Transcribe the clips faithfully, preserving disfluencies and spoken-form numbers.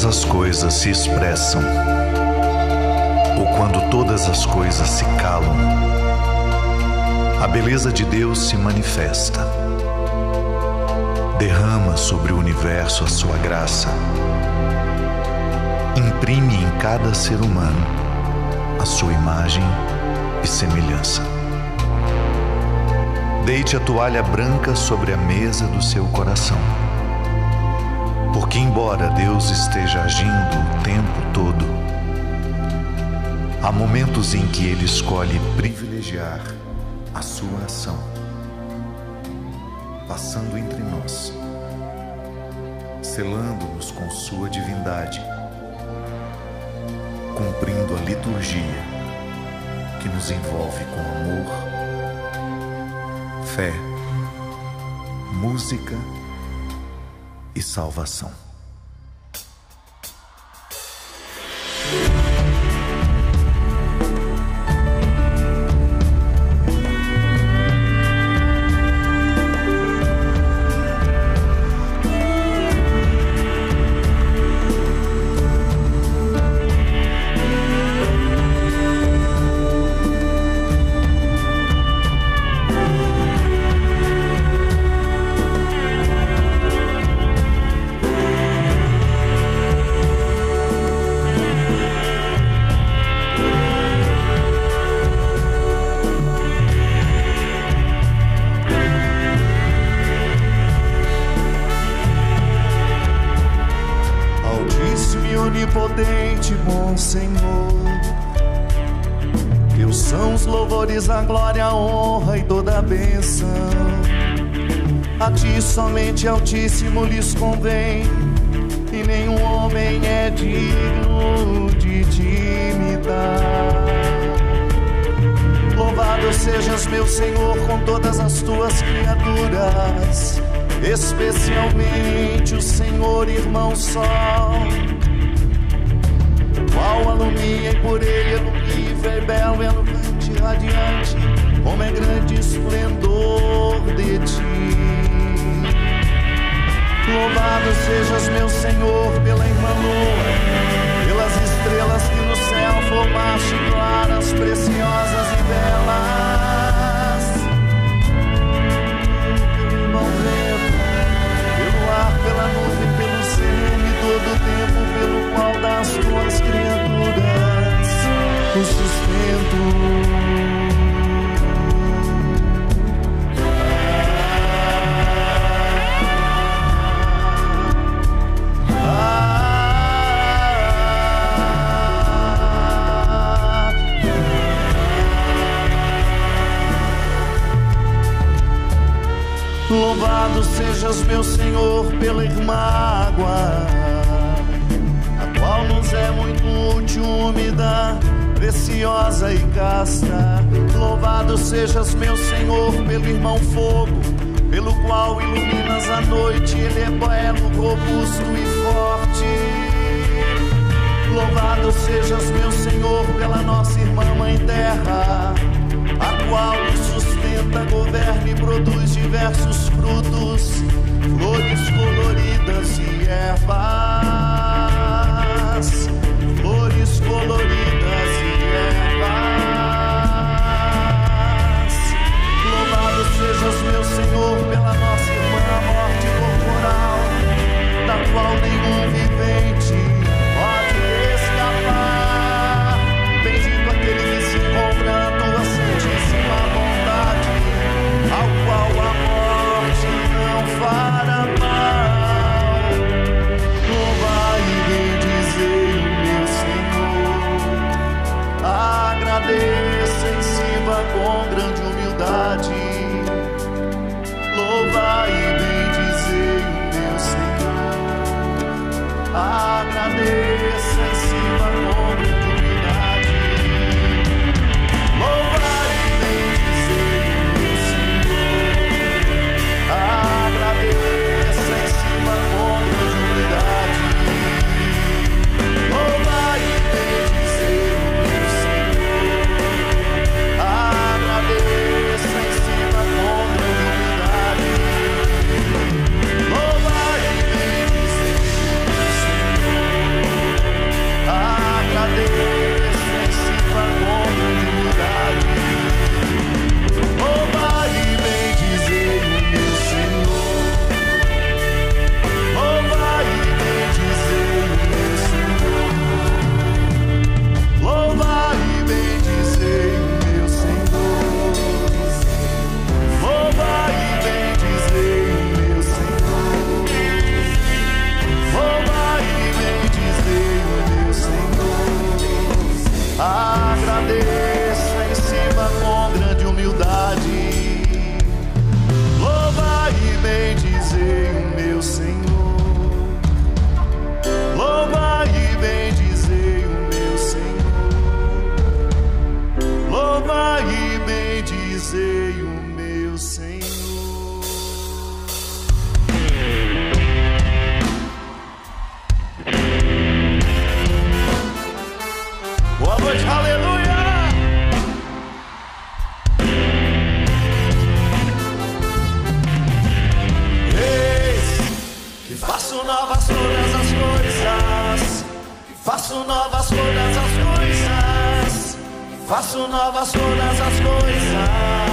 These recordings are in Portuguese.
as coisas se expressam, ou quando todas as coisas se calam, a beleza de Deus se manifesta. Derrama sobre o universo a sua graça. Imprime em cada ser humano a sua imagem e semelhança. Deite a toalha branca sobre a mesa do seu coração. Porque, embora Deus esteja agindo o tempo todo, há momentos em que Ele escolhe privilegiar a sua ação, passando entre nós, selando-nos com sua divindade, cumprindo a liturgia que nos envolve com amor, fé, música e salvação. Onipotente, bom Senhor, teus são os louvores, a glória, a honra e toda a bênção. A ti somente Altíssimo lhes convém, e nenhum homem é digno de te imitar. Louvado sejas, meu Senhor, com todas as tuas criaturas, especialmente o Senhor, irmão Sol, qual alumia e por ele é lumível e belo, eloquente, radiante, como é grande esplendor de ti. Louvado sejas, meu Senhor, pela irmã lua, pelas estrelas que no céu formaste, claras, preciosas e belas, pelo irmão vento, pelo ar, pela nuvem, pelo seme, todo o tempo pelo qual das tuas criaturas o sustento. Louvado sejas, meu Senhor, pela irmã água, a qual nos é muito útil, úmida, preciosa e casta. Louvado sejas, meu Senhor, pelo irmão fogo, pelo qual iluminas a noite, ele é belo, robusto e forte. Louvado sejas, meu Senhor, pela nossa irmã mãe terra, a qual nos sustenta, governa e produz diversos frutos, flores coloridas e ervas, flores coloridas e ervas. Louvado sejas, meu Senhor, pela nossa irmã a morte corporal, da qual nenhum vivente pode escapar. Bendito aquele que se encontra na tua santíssima bondade, ao qual a morte não fará mal. Louvai e bendizei o meu Senhor, agradeça e sirva com grande humildade. Louvai e bendizei o meu Senhor, agradeça e sirva com grande humildade. Louvai e bendizei o meu Senhor, agradeça e sirva com grande humildade. Louvai e bendizei o meu Senhor, agradeça e sirva com grande humildade. Louvai e bendizei o meu Senhor, o meu Senhor. Boa noite, aleluia! Faço novas todas as coisas, faço novas todas as coisas, faço novas todas as coisas.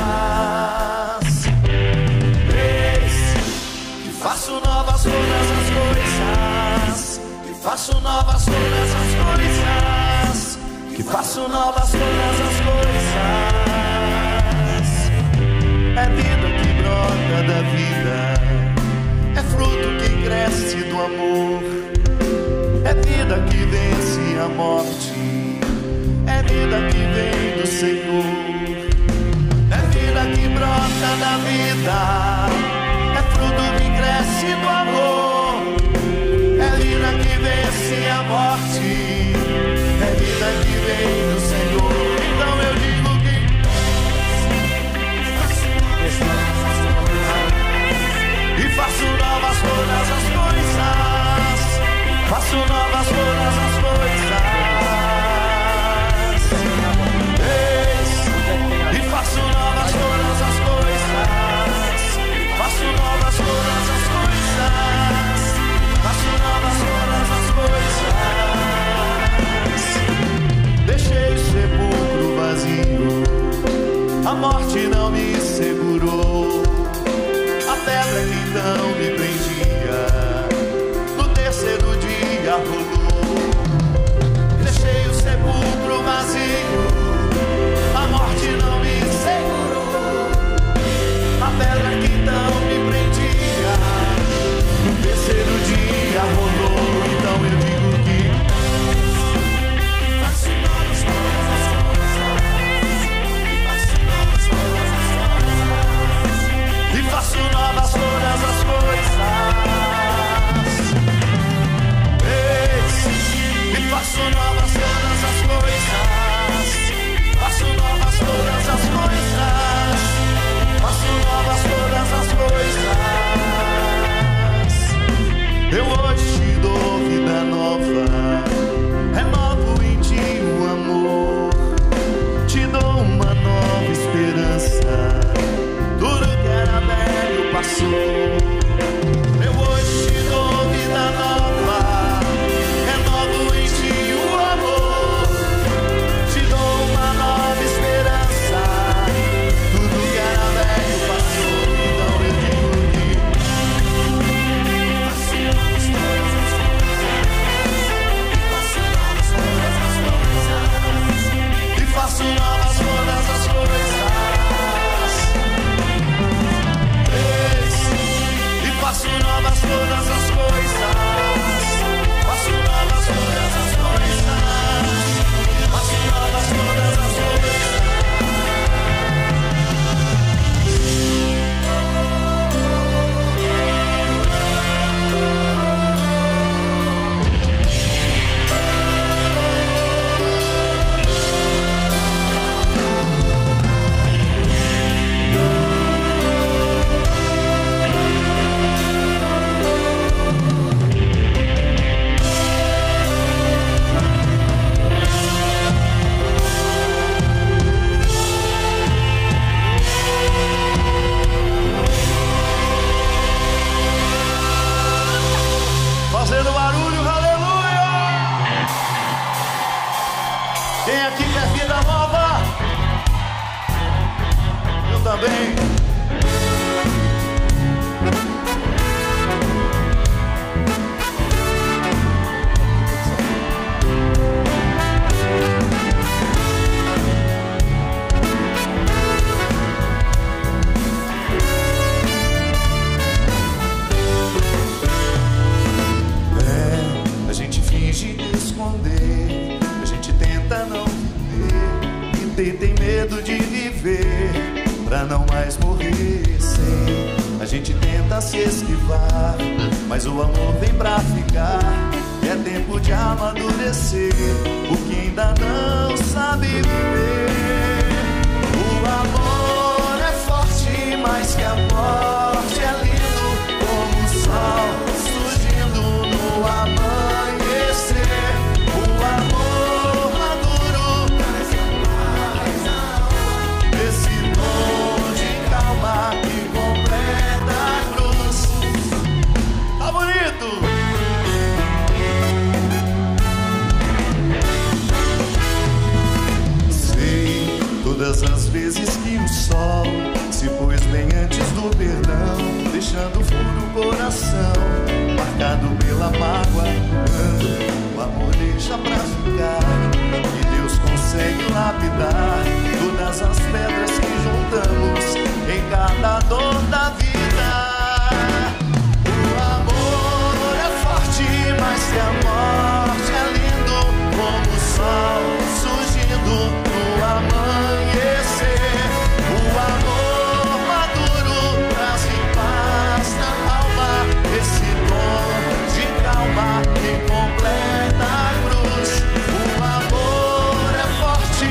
Eis que faço novas todas as coisas, que faço novas todas as coisas, que faço novas todas as coisas. É vida que brota da vida, é fruto que cresce do amor, é vida que vence a morte, é vida que vem do Senhor, é vida que brota da vida, é fruto que cresce do amor, é vida que vence a morte, é vida que vem do Senhor. Então eu digo que e faço novas todas as coisas, faço novas todas as coisas. Eis, e faço novas todas as coisas, faço novas todas as coisas, faço novas todas as coisas. Deixei o sepulcro vazio, a morte não me segurou, a pedra que então me prendia, no terceiro dia rolou. Deixei o sepulcro vazio, a morte não me segurou, a pedra que então me prendia, no terceiro dia rolou. Então eu digo que faço novas todas as coisas, e faço novas todas as coisas. Eis, e faço novas todas as coisas, faço novas todas as coisas, faço novas todas as coisas. Eu hoje te dou vida nova, renovo em ti o amor, te dou uma nova esperança, tudo que era velho passou. Eu hoje te dou vida nova, renovo em ti o amor, te dou uma nova esperança, tudo que era velho passou. Então eu digo que faço novas todas as coisas, e faço novas todas as coisas. Faço novas todas as coisas, faço novas todas as coisas, faço novas todas as coisas. Fazendo barulho, aleluia! Quem aqui quer vida nova? Eu também. Tem medo de viver, pra não mais morrer sem. A gente tenta se esquivar, mas o amor vem pra ficar. É tempo de amadurecer, porque ainda não sabe viver. O amor é forte. bem antes do perdão, deixando o furo no coração, marcado pela mágoa. Quando o amor deixa pra ficar, e Deus consegue lapidar todas as pedras que juntamos em cada dor da vida. O amor é forte, mas se a morte é lindo, como o sol surgindo no amanhecer. O amor maduro traz paz na alma, esse dom de calma que completa a cruz. O amor é forte,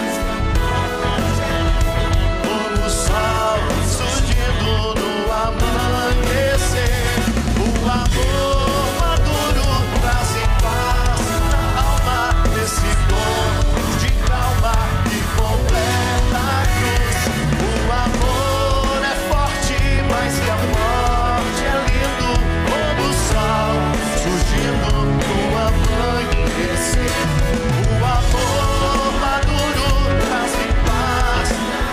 como o sol surgindo no amanhecer. O amor maduro traz paz na alma, esse dom de calma que completa a cruz. O amor é forte, mas que a morte é lindo, como o sol surgindo no amanhecer. O amor maduro traz paz.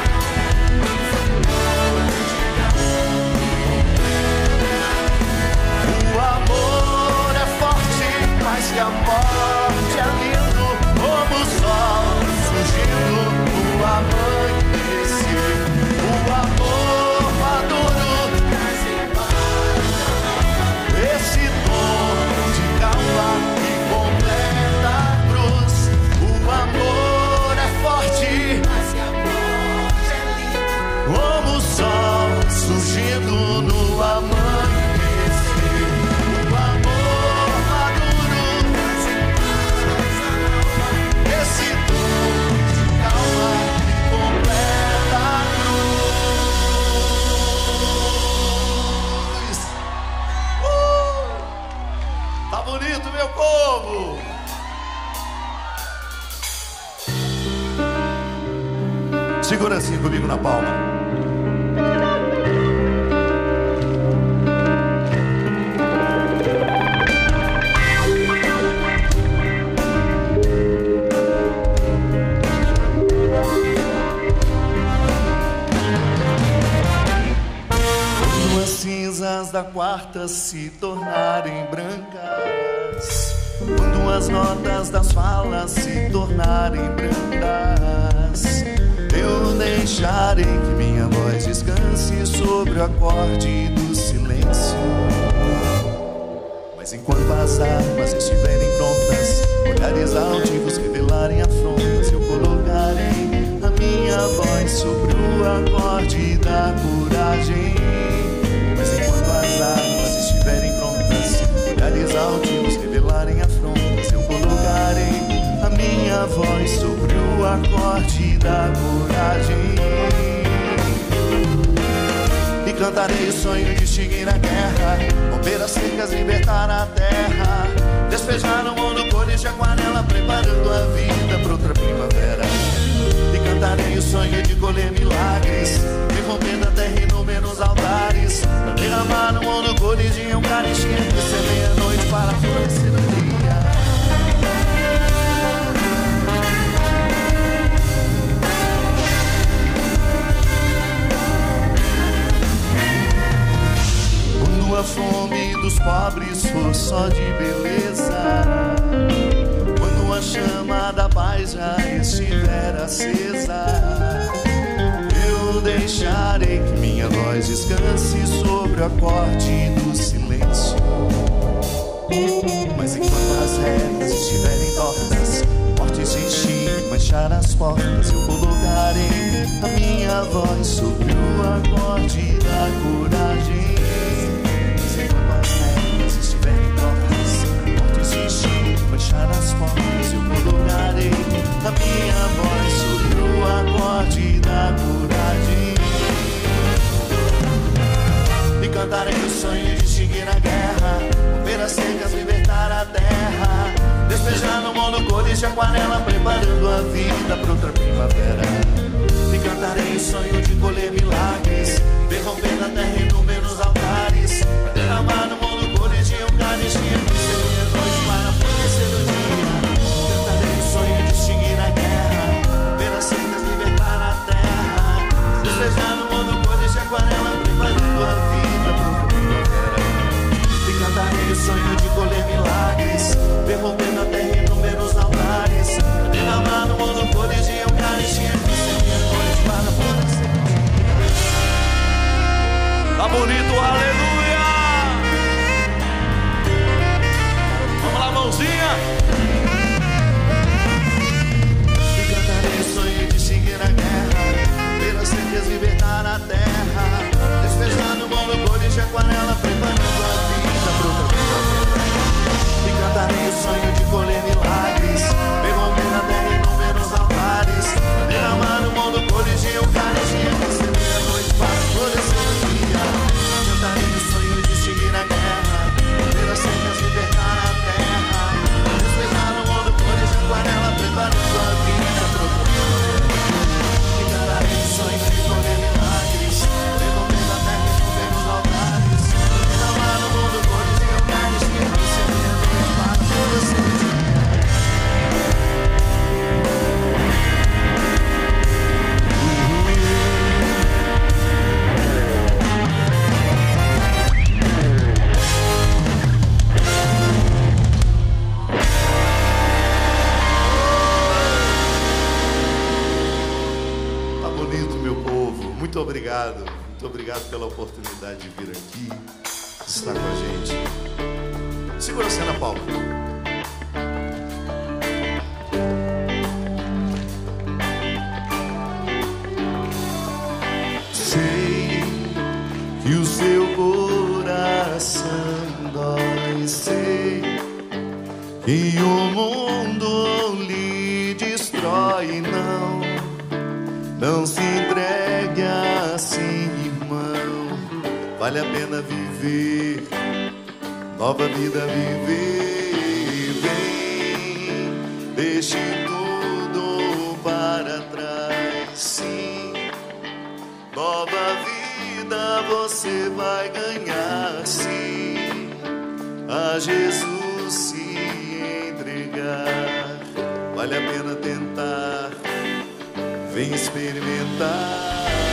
O amor é forte, mas que a morte é lindo, como o sol surgindo no amanhecer. O amor maduro traz paz, esse dom de calma que completa a cruz. O amor é forte, mas que a morte é lindo, como o sol surgindo no amanhecer. O amor maduro traz paz, esse dom de calma que completa a cruz. Uh! Tá bonito, meu povo? Segura assim comigo na palma. Quando as cinzas da quarta se tornarem brancas, quando as notas das falas se tornarem brandas, eu deixarei que minha voz descanse sobre o acorde do silêncio. Mas enquanto as armas estiverem prontas, olhares altivos revelarem afrontas, eu colocarei a minha voz sobre o acorde da coragem. Mas enquanto as armas estiverem prontas, olhares altivos revelarem afrontas, eu colocarei a minha voz sobre o acorde da coragem. E cantarei o sonho de seguir a guerra, romper as cercas, libertar a terra, despejar no mundo cores de aquarela, preparando a vida para outra primavera. E cantarei o sonho de colher milagres, rompendo a terra e inúmeros altares, pra derramar no mundo cores de eucaristia, ser meia-noite para florescer o dia. Quando a fome dos pobres for só de beleza, quando a chama da paz já estiver acesa, eu deixarei que minha voz descanse sobre o acorde do silêncio. Mas enquanto as regras estiverem tortas, morte existir, manchar as portas, eu colocarei a minha voz sobre o acorde da coragem. Mas enquanto as regras estiverem tortas, morte existir, manchar as portas, eu colocarei a minha voz sobre o acorde da coragem. E cantarei o sonho de seguir a guerra, romper as cercas, libertar a terra, despejar no mundo cores de aquarela, preparando a vida para outra primavera. E cantarei o sonho de colher milagres, ver rompendo a terra em inúmeros altares, pra derramar no mundo cores de eucaristia, ser meia-noite para florescer o dia. Cantarei o sonho de seguir a guerra, romper as cercas, libertar a terra, despejar no mundo cores de aquarela, Tá bonito, aleluia. Vamos lá, mãozinha. E cantarei o sonho de seguir a guerra, ver as certezas libertar a terra, despejando o monopólio de aquarela, preparando a vida pro caminho. E cantarei o sonho de colher milagres, romper a terra e inúmeros altares, derramar o monopólio de eucaristia, receber a noite para florescer o dia. Cantarei o sonho de seguir a guerra, ver as cercas libertar a terra, despejar o monopólio de aquarela, preparando a vida pro caminho. E cantarei o sonho de colher milagres, romper a terra e inúmeros altares, derramar o monopólio de eucaristia, receber a noite para florescer o dia. Muito obrigado, muito obrigado pela oportunidade de vir aqui, estar com a gente. Segura a cena, Paulo. Sei que o seu coração dói, sei que o mundo lhe destrói, não. Não se entregue assim, irmão. Vale a pena viver, nova vida viver. Vem, deixe tudo para trás, sim. Nova vida você vai ganhar, sim. A Jesus se entregar. Vale a pena tentar. Vem experimentar.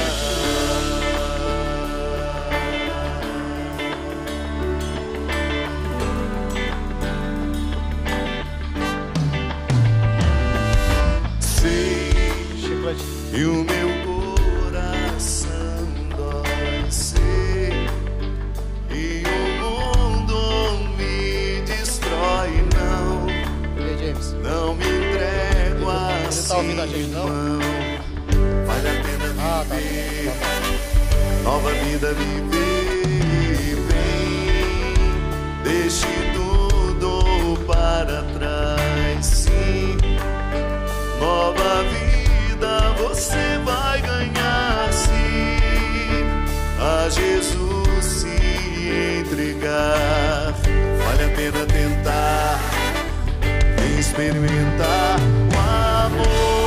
Sei que o meu coração dói, sei que o mundo me destrói, não. Não me entrego assim, não. Vale a pena viver, ah, tá. Nova vida viver. Vem, deixe tudo para trás, sim. Nova vida você vai ganhar, sim. A Jesus se entregar. Vale a pena tentar, vem experimentar o amor.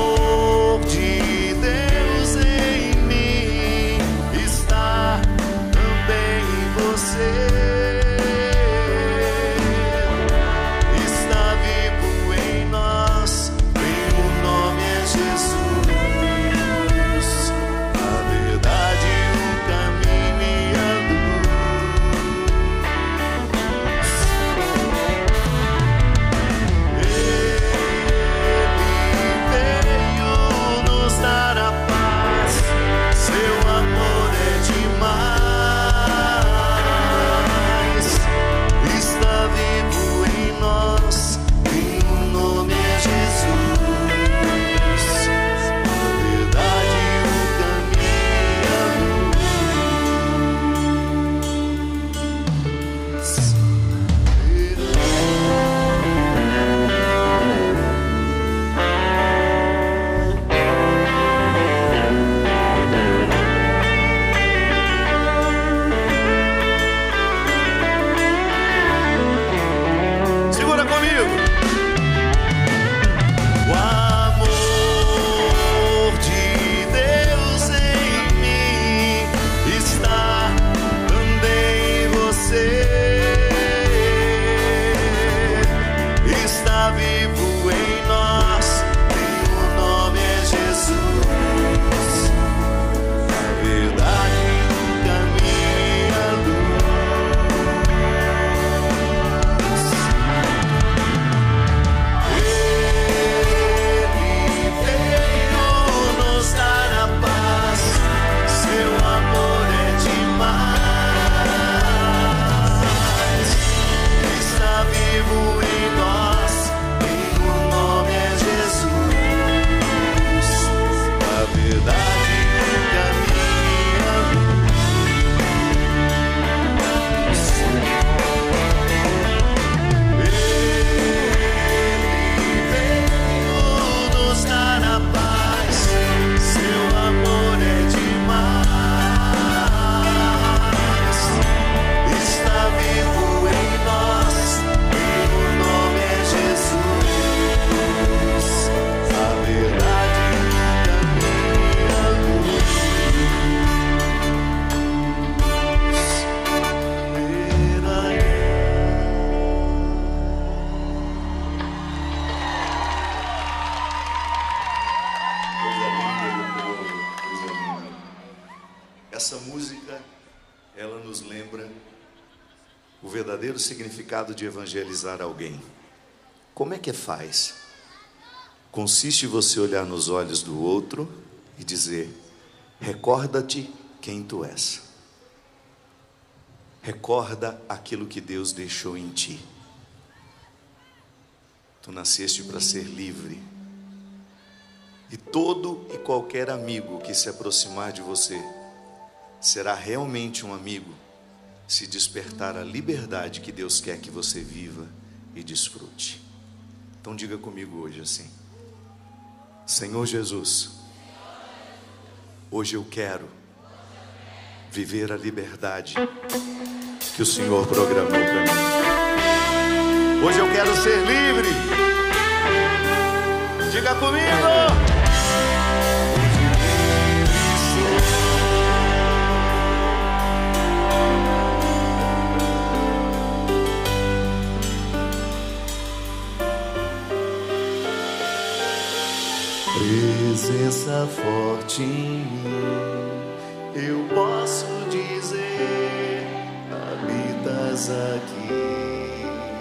Está vivo em nós, em o nome é Jesus. A verdade, o caminho e a luz. ela nos lembra o verdadeiro significado de evangelizar alguém. Como é que faz? Consiste em você olhar nos olhos do outro e dizer: recorda-te quem tu és. Recorda aquilo que Deus deixou em ti. Tu nasceste para ser livre. E todo e qualquer amigo que se aproximar de você será realmente um amigo se despertar a liberdade que Deus quer que você viva e desfrute. Então diga comigo hoje assim: Senhor Jesus, hoje eu quero viver a liberdade que o Senhor programou para mim. Hoje eu quero ser livre. Diga comigo. Presença forte em mim, eu posso dizer, habitas aqui,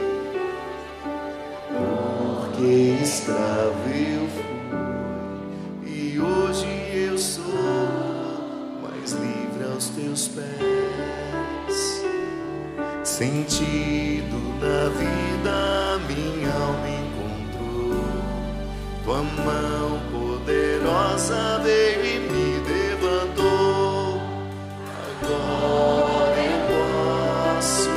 porque escravo eu fui, e hoje eu sou mais livre aos teus pés. Sentido da vida, minha alma encontrou, tua mão poderosa veio e me levantou. Agora eu posso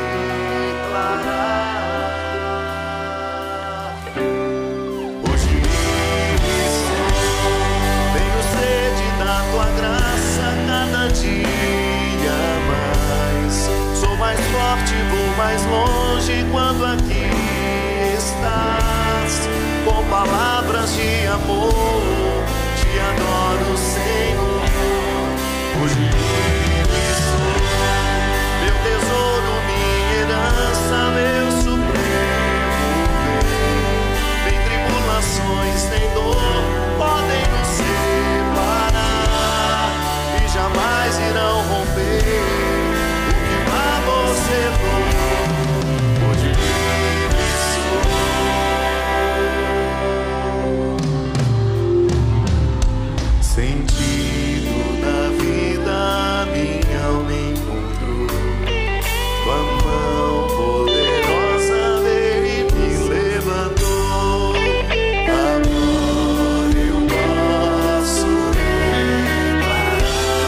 declarar: hoje livre sou, tenho sede da tua graça cada dia mais. Sou mais forte, vou mais longe quando aqui estás. Com palavras de amor, te adoro, Senhor. Hoje livre sou, meu tesouro, minha herança, meu supremo bem. Nem tribulações, nem dor podem nos separar, e jamais irão romper o que a você for. Hoje livre sou. Sentido da vida, minha alma encontrou, tua mão poderosa veio e me levantou. Agora eu posso declarar: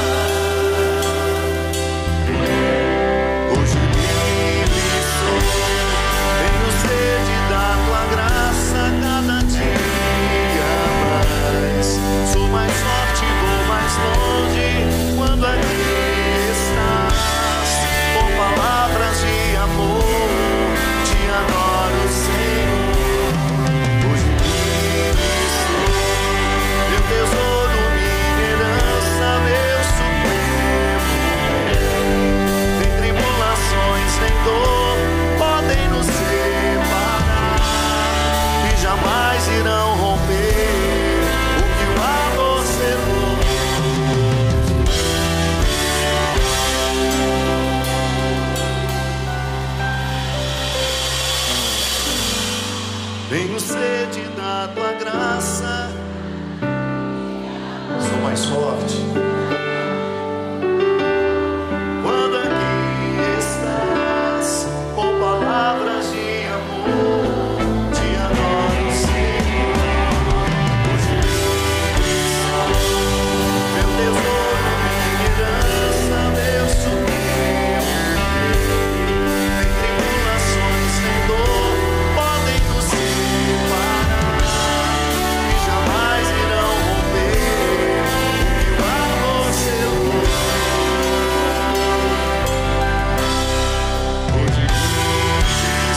hoje livre sou, tenho sede da tua graça cada dia mais. Sou mais forte, vou mais longe quando aqui estás. Com palavras de amor, te adoro, Senhor. Hoje livre sou, meu tesouro, minha herança, meu supremo bem. Nem tribulações, nem dor podem nos separar, e jamais irão romper tenho sede da tua graça. Sou mais forte quando aqui estás. Com palavras de amor, te adoro, Senhor. Hoje livre sou, meu tesouro, minha herança, meu supremo bem. Nem tribulações, nem dor podem nos separar, e jamais irão romper o que a você for. Hoje livre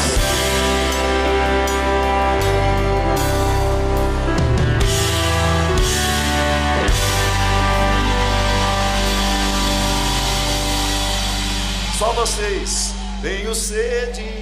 sou. Só vocês. Tenho sede.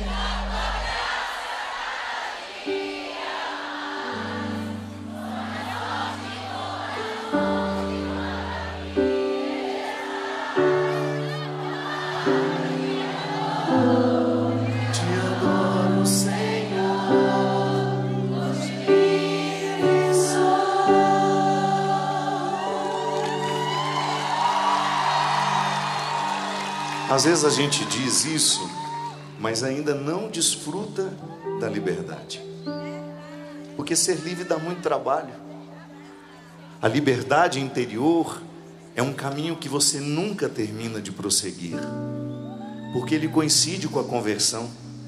Às vezes a gente diz isso, mas ainda não desfruta da liberdade. Porque ser livre dá muito trabalho. A liberdade interior é um caminho que você nunca termina de prosseguir, porque ele coincide com a conversão.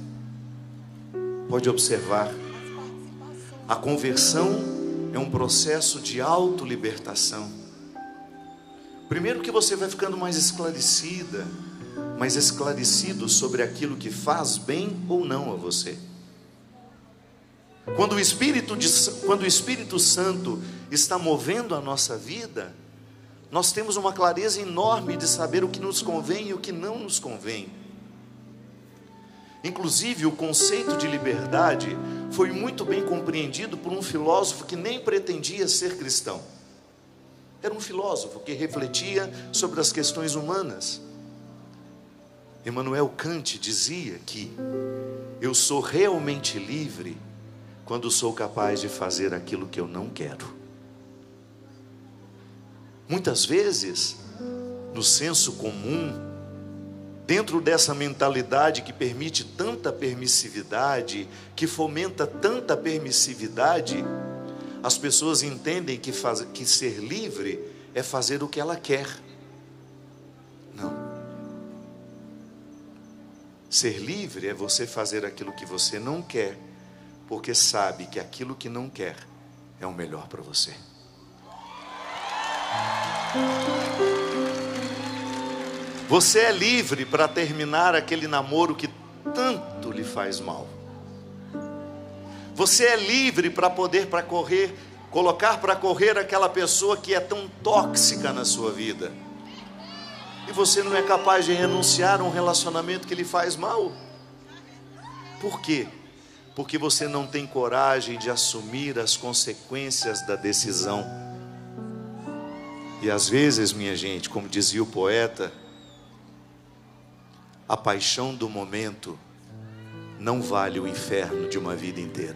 Pode observar, a conversão é um processo de autolibertação. Primeiro que você vai ficando mais esclarecida, mais esclarecido sobre aquilo que faz bem ou não a você. Quando o Espírito, de, quando o Espírito Santo está movendo a nossa vida, nós temos uma clareza enorme de saber o que nos convém e o que não nos convém. Inclusive, o conceito de liberdade foi muito bem compreendido por um filósofo que nem pretendia ser cristão. Era um filósofo que refletia sobre as questões humanas. Immanuel Kant dizia que eu sou realmente livre quando sou capaz de fazer aquilo que eu não quero. Muitas vezes, no senso comum, dentro dessa mentalidade que permite tanta permissividade, que fomenta tanta permissividade, as pessoas entendem que, faz, que ser livre é fazer o que ela quer. Não. Ser livre é você fazer aquilo que você não quer, porque sabe que aquilo que não quer é o melhor para você. Você é livre para terminar aquele namoro que tanto lhe faz mal. Você é livre para poder para correr, colocar para correr aquela pessoa que é tão tóxica na sua vida. E você não é capaz de renunciar a um relacionamento que lhe faz mal. Por quê? Porque você não tem coragem de assumir as consequências da decisão. E às vezes, minha gente, como dizia o poeta, a paixão do momento não vale o inferno de uma vida inteira.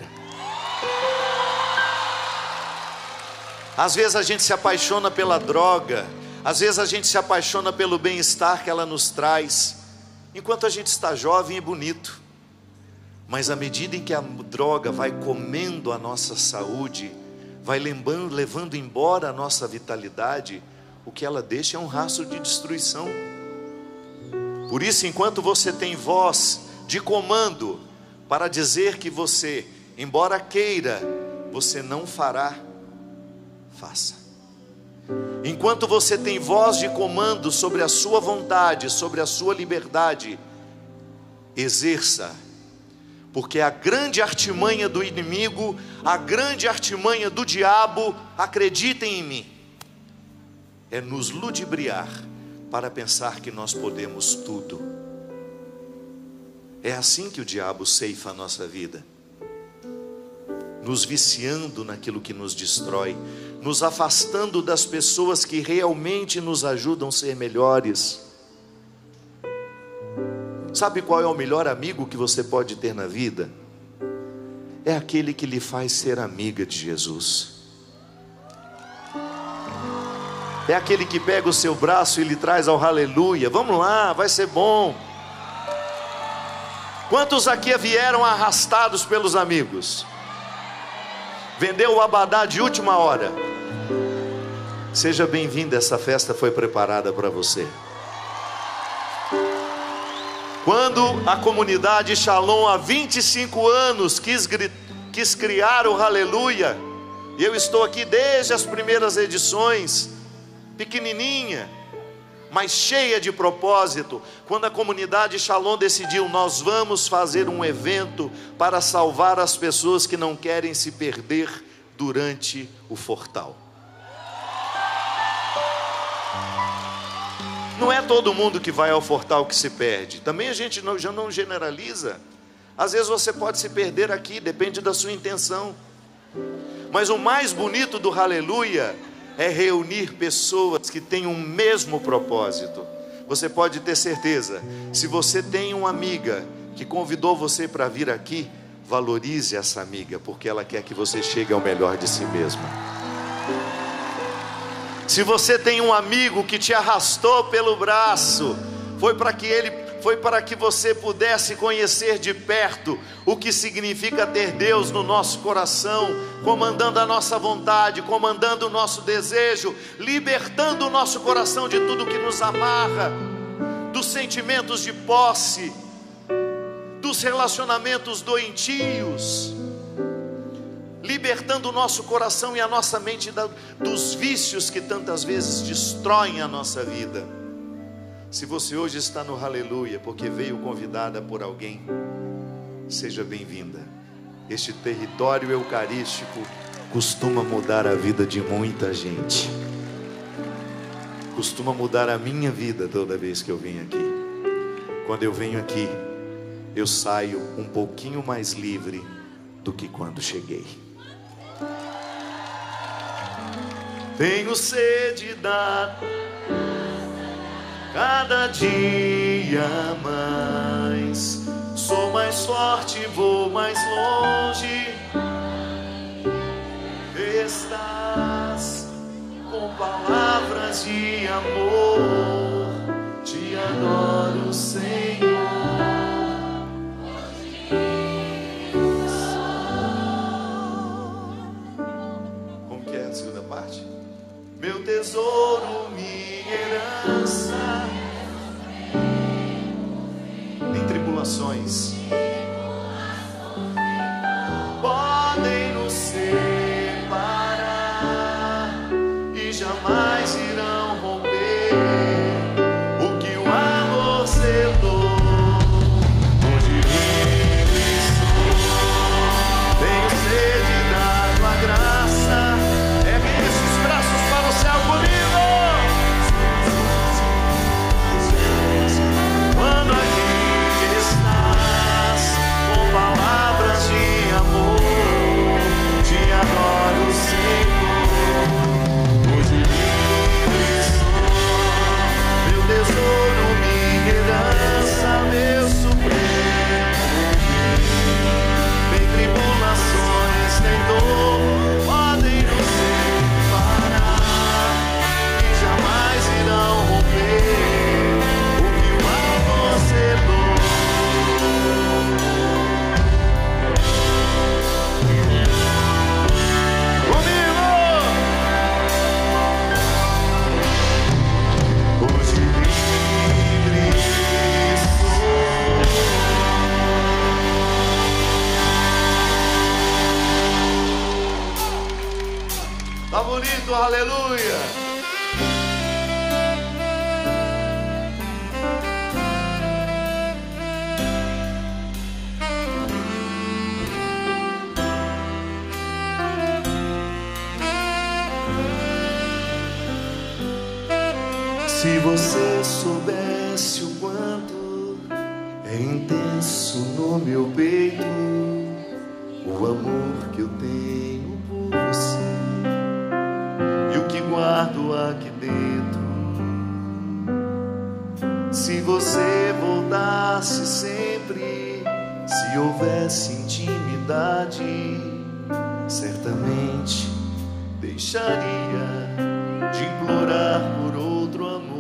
Às vezes a gente se apaixona pela droga, às vezes a gente se apaixona pelo bem-estar que ela nos traz. Enquanto a gente está jovem é bonito, mas à medida em que a droga vai comendo a nossa saúde, vai levando, levando embora a nossa vitalidade, o que ela deixa é um rastro de destruição. Por isso, enquanto você tem voz de comando para dizer que você, embora queira, você não fará, faça. Enquanto você tem voz de comando sobre a sua vontade, sobre a sua liberdade, exerça. Porque a grande artimanha do inimigo, a grande artimanha do diabo, acreditem em mim, é nos ludibriar para pensar que nós podemos tudo. É assim que o diabo ceifa a nossa vida, nos viciando naquilo que nos destrói, nos afastando das pessoas que realmente nos ajudam a ser melhores. Sabe qual é o melhor amigo que você pode ter na vida? É aquele que lhe faz ser amiga de Jesus. É aquele que pega o seu braço e lhe traz ao aleluia. Vamos lá, vai ser bom. Quantos aqui vieram arrastados pelos amigos? Vendeu o abadá de última hora. Seja bem-vindo, essa festa foi preparada para você. Quando a comunidade Shalom há vinte e cinco anos quis, quis criar o aleluia, e eu estou aqui desde as primeiras edições, pequenininha, mas cheia de propósito. Quando a comunidade Shalom decidiu, nós vamos fazer um evento para salvar as pessoas que não querem se perder durante o Fortal. Não é todo mundo que vai ao Fortal que se perde. Também a gente não, já não generaliza. Às vezes você pode se perder aqui, depende da sua intenção. Mas o mais bonito do aleluia é reunir pessoas que têm o mesmo propósito. Você pode ter certeza, se você tem uma amiga que convidou você para vir aqui, valorize essa amiga, porque ela quer que você chegue ao melhor de si mesma. Se você tem um amigo que te arrastou pelo braço foi para que ele, foi para que você pudesse conhecer de perto o que significa ter Deus no nosso coração, comandando a nossa vontade, comandando o nosso desejo, libertando o nosso coração de tudo que nos amarra, dos sentimentos de posse, dos relacionamentos doentios, libertando o nosso coração e a nossa mente da, dos vícios que tantas vezes destroem a nossa vida. Se você hoje está no Aleluia porque veio convidada por alguém, seja bem-vinda. Este território eucarístico costuma mudar a vida de muita gente, costuma mudar a minha vida toda vez que eu venho aqui. Quando eu venho aqui, eu saio um pouquinho mais livre do que quando cheguei. Tenho sede da cada dia mais, sou mais forte, vou mais longe. Estás com palavras de amor, te adoro, Senhor. Como que é a segunda parte? Meu tesouro, minha herança, em tribulações podem nos separar e jamais irão romper o que o amor selou. Onde livre sou, tenho sede da tua graça. Ergue esses braços para o céu comigo. Quando aqui estás com palavras de amor, te adoro, Senhor. Hoje livre sou, meu tesouro, minha herança, meu supremo bem. Tem tribulações, tem dor, podem nos separar e jamais irão romper o que o amor selou. Comigo! Hoje livre sou. Tá bonito, aleluia! Se você soubesse o quanto é intenso no meu peito o amor que eu tenho por você e o que guardo aqui dentro. Se você voltasse sempre, se houvesse intimidade, certamente deixaria de implorar por outro amor.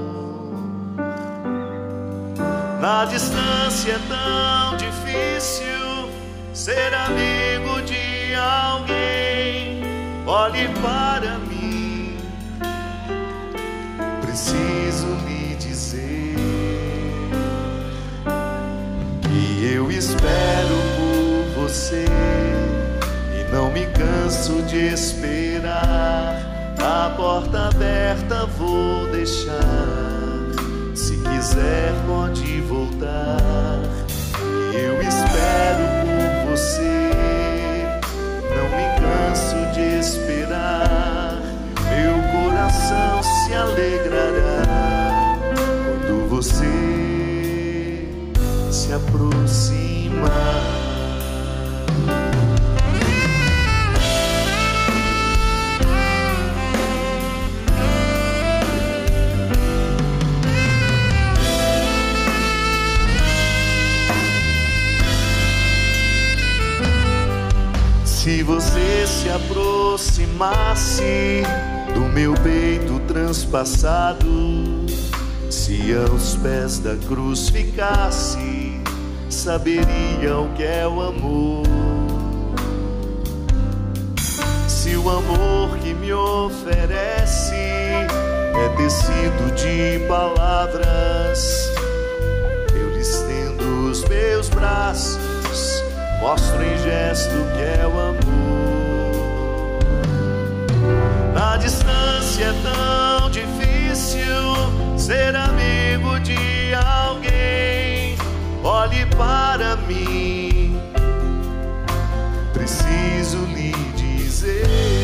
Na distância é tão difícil ser amigo de alguém. Olhe para mim, preciso lhe dizer que eu espero por você e não me canso de esperar. A porta aberta vou deixar, se quiser pode voltar. E eu espero por você, não me canso de esperar. Meu coração se alegrará quando você se aproximar. Se você se aproximasse do meu peito transpassado Se aos pés da cruz ficasse, saberia o que é o amor. Se o amor que me oferece é tecido de palavras, eu lhe estendo os meus braços, mostro em gesto que é o amor. Na distância é tão difícil ser amigo de alguém. Olhe para mim, preciso lhe dizer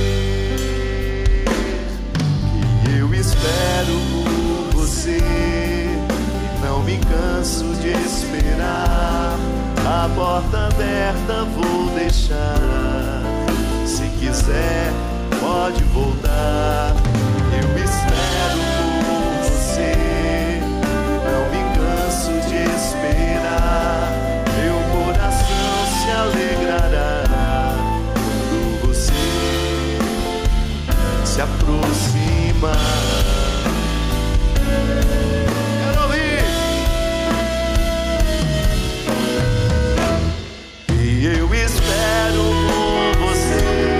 que eu espero por você e não me canso de esperar. A porta aberta vou deixar, se quiser pode voltar. Eu espero por você, não me canso de esperar. Meu coração se alegrará quando você se aproxima. Quero ouvir. E eu espero por você.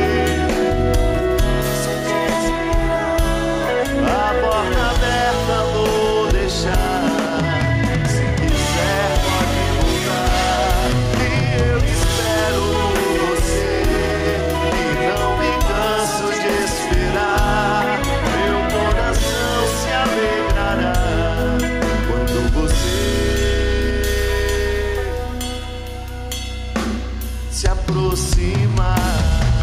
A porta aberta vou deixar, se quiser pode voltar. E eu espero por você e não me canso de esperar. Meu coração se alegrará quando você se aproximar.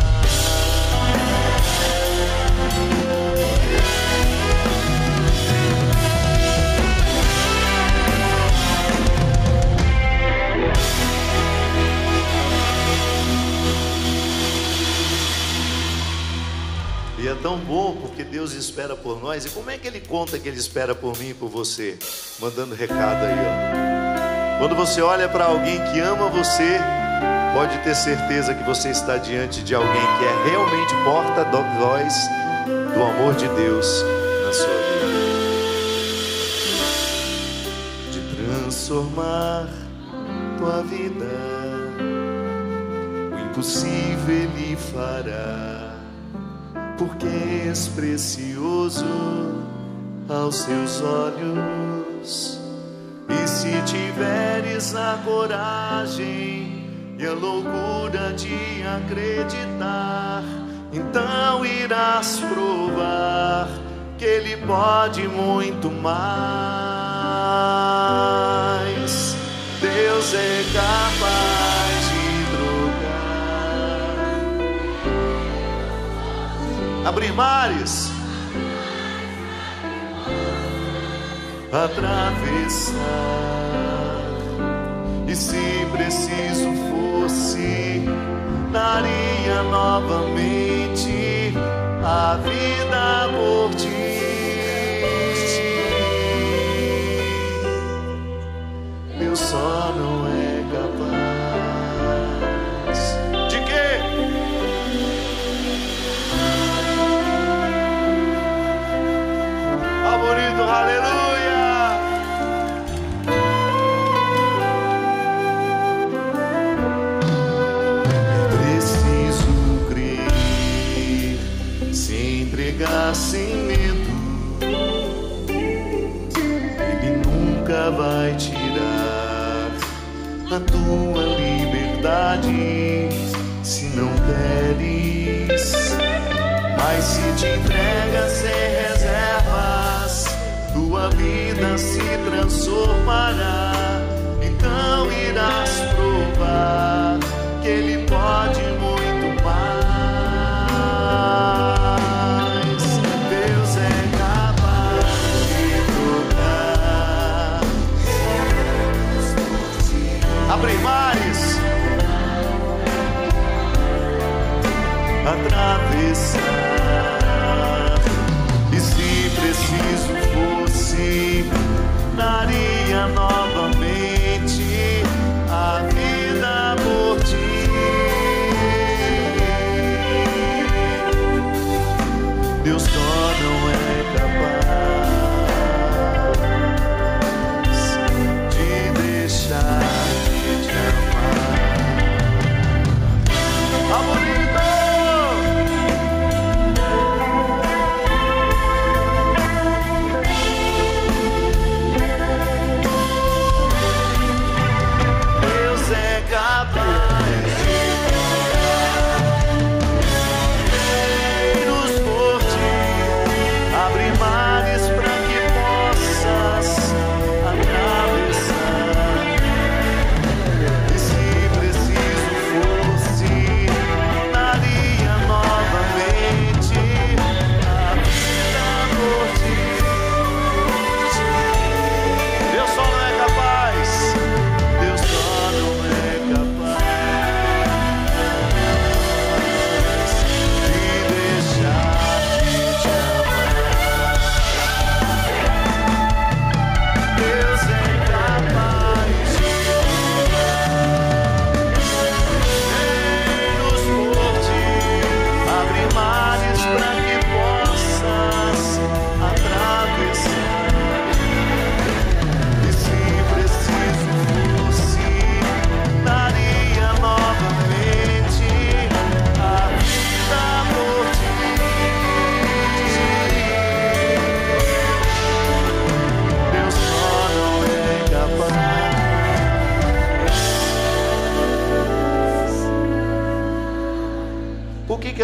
E é tão bom porque Deus espera por nós. E como é que Ele conta que Ele espera por mim e por você? Mandando recado aí, ó. Quando você olha para alguém que ama você, pode ter certeza que você está diante de alguém que é realmente porta-voz do amor de Deus na sua vida. De transformar tua vida, o impossível Ele fará, porque és precioso aos seus olhos. E se tiveres a coragem e a loucura de acreditar, então irás provar que Ele pode muito mais. Deus é capaz de trocar, abrir mares, atravessar. E se preciso fosse, daria novamente a vida por ti. Deus só não é capaz de quê? Ah, bonito, aleluia. Sem medo, Ele nunca vai tirar a tua liberdade se não queres. Mas se te entregas sem reservas, tua vida se transformará. Então irás provar que Ele pode muito mais. Abre mares, atravessar. E se preciso fosse, daria novamente a vida por ti. Deus só não é capaz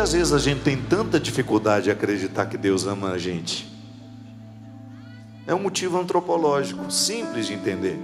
às vezes a gente tem tanta dificuldade de acreditar que Deus ama a gente? É um motivo antropológico, simples de entender.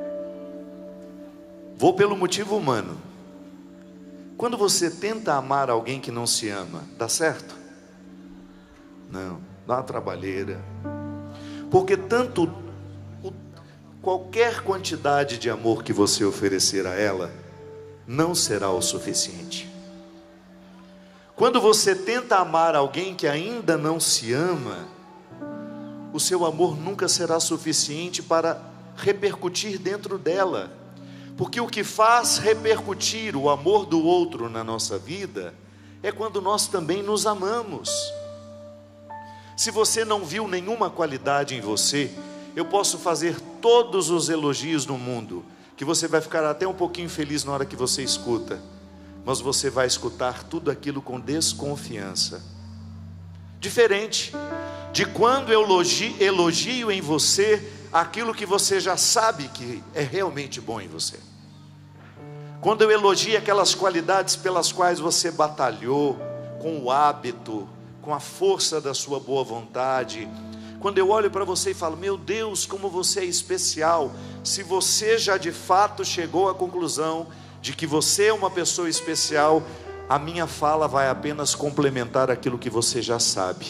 Vou pelo motivo humano. Quando você tenta amar alguém que não se ama, dá certo? Não, dá uma trabalheira. Porque tanto qualquer quantidade de amor que você oferecer a ela não será o suficiente. Quando você tenta amar alguém que ainda não se ama, o seu amor nunca será suficiente para repercutir dentro dela. Porque o que faz repercutir o amor do outro na nossa vida é quando nós também nos amamos. Se você não viu nenhuma qualidade em você, eu posso fazer todos os elogios do mundo, que você vai ficar até um pouquinho feliz na hora que você escuta, mas você vai escutar tudo aquilo com desconfiança. Diferente de quando eu elogio, elogio em você aquilo que você já sabe que é realmente bom em você. Quando eu elogio aquelas qualidades pelas quais você batalhou, com o hábito, com a força da sua boa vontade. Quando eu olho para você e falo, meu Deus, como você é especial. Se você já de fato chegou à conclusão de que você é uma pessoa especial, a minha fala vai apenas complementar aquilo que você já sabe.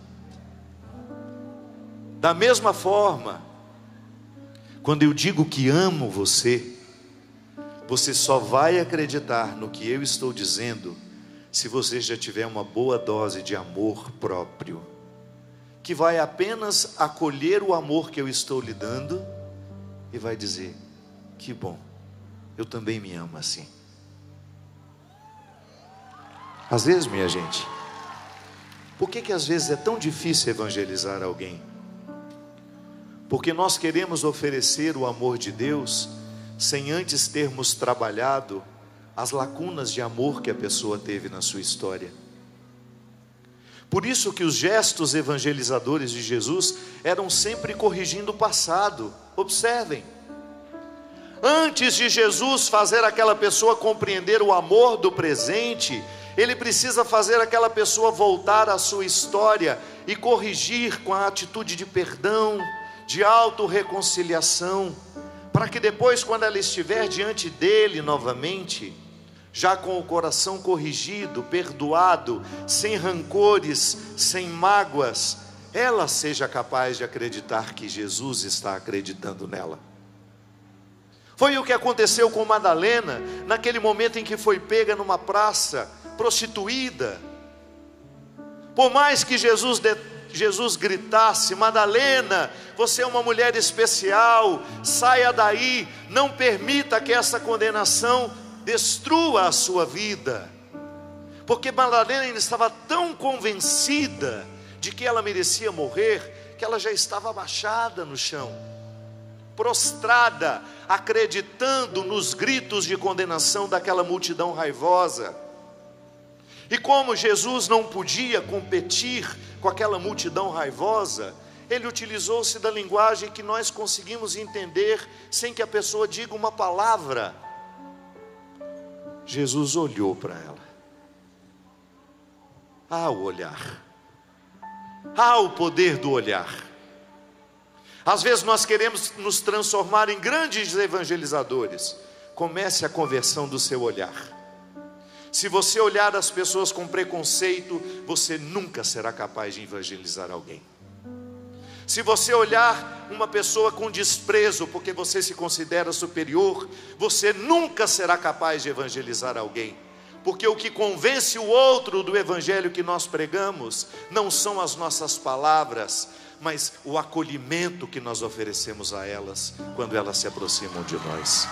Da mesma forma, quando eu digo que amo você, você só vai acreditar no que eu estou dizendo se você já tiver uma boa dose de amor próprio, que vai apenas acolher o amor que eu estou lhe dando e vai dizer, que bom, eu também me amo assim. Às vezes, minha gente, por que que às vezes é tão difícil evangelizar alguém? Porque nós queremos oferecer o amor de Deus sem antes termos trabalhado as lacunas de amor que a pessoa teve na sua história. Por isso que os gestos evangelizadores de Jesus eram sempre corrigindo o passado. Observem, antes de Jesus fazer aquela pessoa compreender o amor do presente, Ele precisa fazer aquela pessoa voltar à sua história e corrigir com a atitude de perdão, de autorreconciliação, para que depois, quando ela estiver diante dele novamente, já com o coração corrigido, perdoado, sem rancores, sem mágoas, ela seja capaz de acreditar que Jesus está acreditando nela. Foi o que aconteceu com Madalena, naquele momento em que foi pega numa praça, prostituída. Por mais que Jesus, de, Jesus gritasse, Madalena, você é uma mulher especial, saia daí, não permita que essa condenação destrua a sua vida, porque Madalena ainda estava tão convencida de que ela merecia morrer, que ela já estava abaixada no chão, prostrada, acreditando nos gritos de condenação daquela multidão raivosa. E como Jesus não podia competir com aquela multidão raivosa, Ele utilizou-se da linguagem que nós conseguimos entender sem que a pessoa diga uma palavra. Jesus olhou para ela. Ah, o olhar. Ah, o poder do olhar. Às vezes nós queremos nos transformar em grandes evangelizadores. Comece a conversão do seu olhar. Se você olhar as pessoas com preconceito, você nunca será capaz de evangelizar alguém. Se você olhar uma pessoa com desprezo, porque você se considera superior, você nunca será capaz de evangelizar alguém. Porque o que convence o outro do evangelho que nós pregamos, não são as nossas palavras, mas o acolhimento que nós oferecemos a elas, quando elas se aproximam de nós.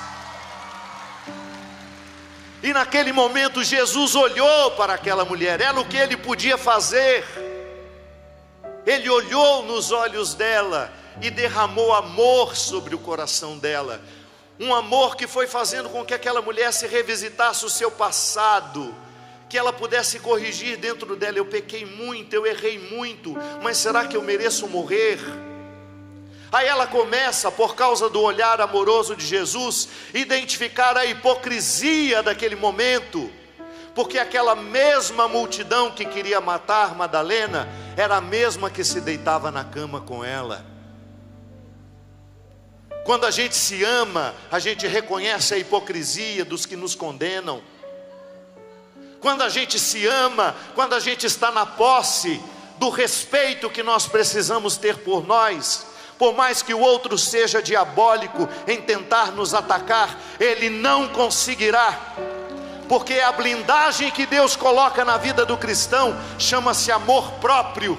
E naquele momento Jesus olhou para aquela mulher, era o que Ele podia fazer. Ele olhou nos olhos dela e derramou amor sobre o coração dela. Um amor que foi fazendo com que aquela mulher se revisitasse o seu passado, que ela pudesse corrigir dentro dela. Eu pequei muito, eu errei muito, mas será que eu mereço morrer? Aí ela começa, por causa do olhar amoroso de Jesus, identificar a hipocrisia daquele momento. porque aquela mesma multidão que queria matar Madalena era a mesma que se deitava na cama com ela. Quando a gente se ama, a gente reconhece a hipocrisia dos que nos condenam. Quando a gente se ama, quando a gente está na posse do respeito que nós precisamos ter por nós, por mais que o outro seja diabólico em tentar nos atacar, ele não conseguirá, porque a blindagem que Deus coloca na vida do cristão chama-se amor próprio.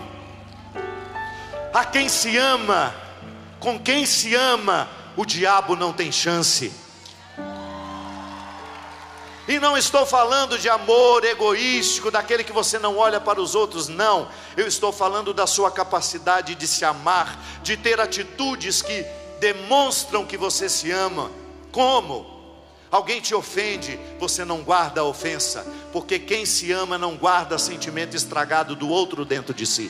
A quem se ama, com quem se ama, o diabo não tem chance. E não estou falando de amor egoístico, daquele que você não olha para os outros, não. Eu estou falando da sua capacidade de se amar, de ter atitudes que demonstram que você se ama. Como? Alguém te ofende, você não guarda a ofensa, porque quem se ama não guarda sentimento estragado do outro dentro de si.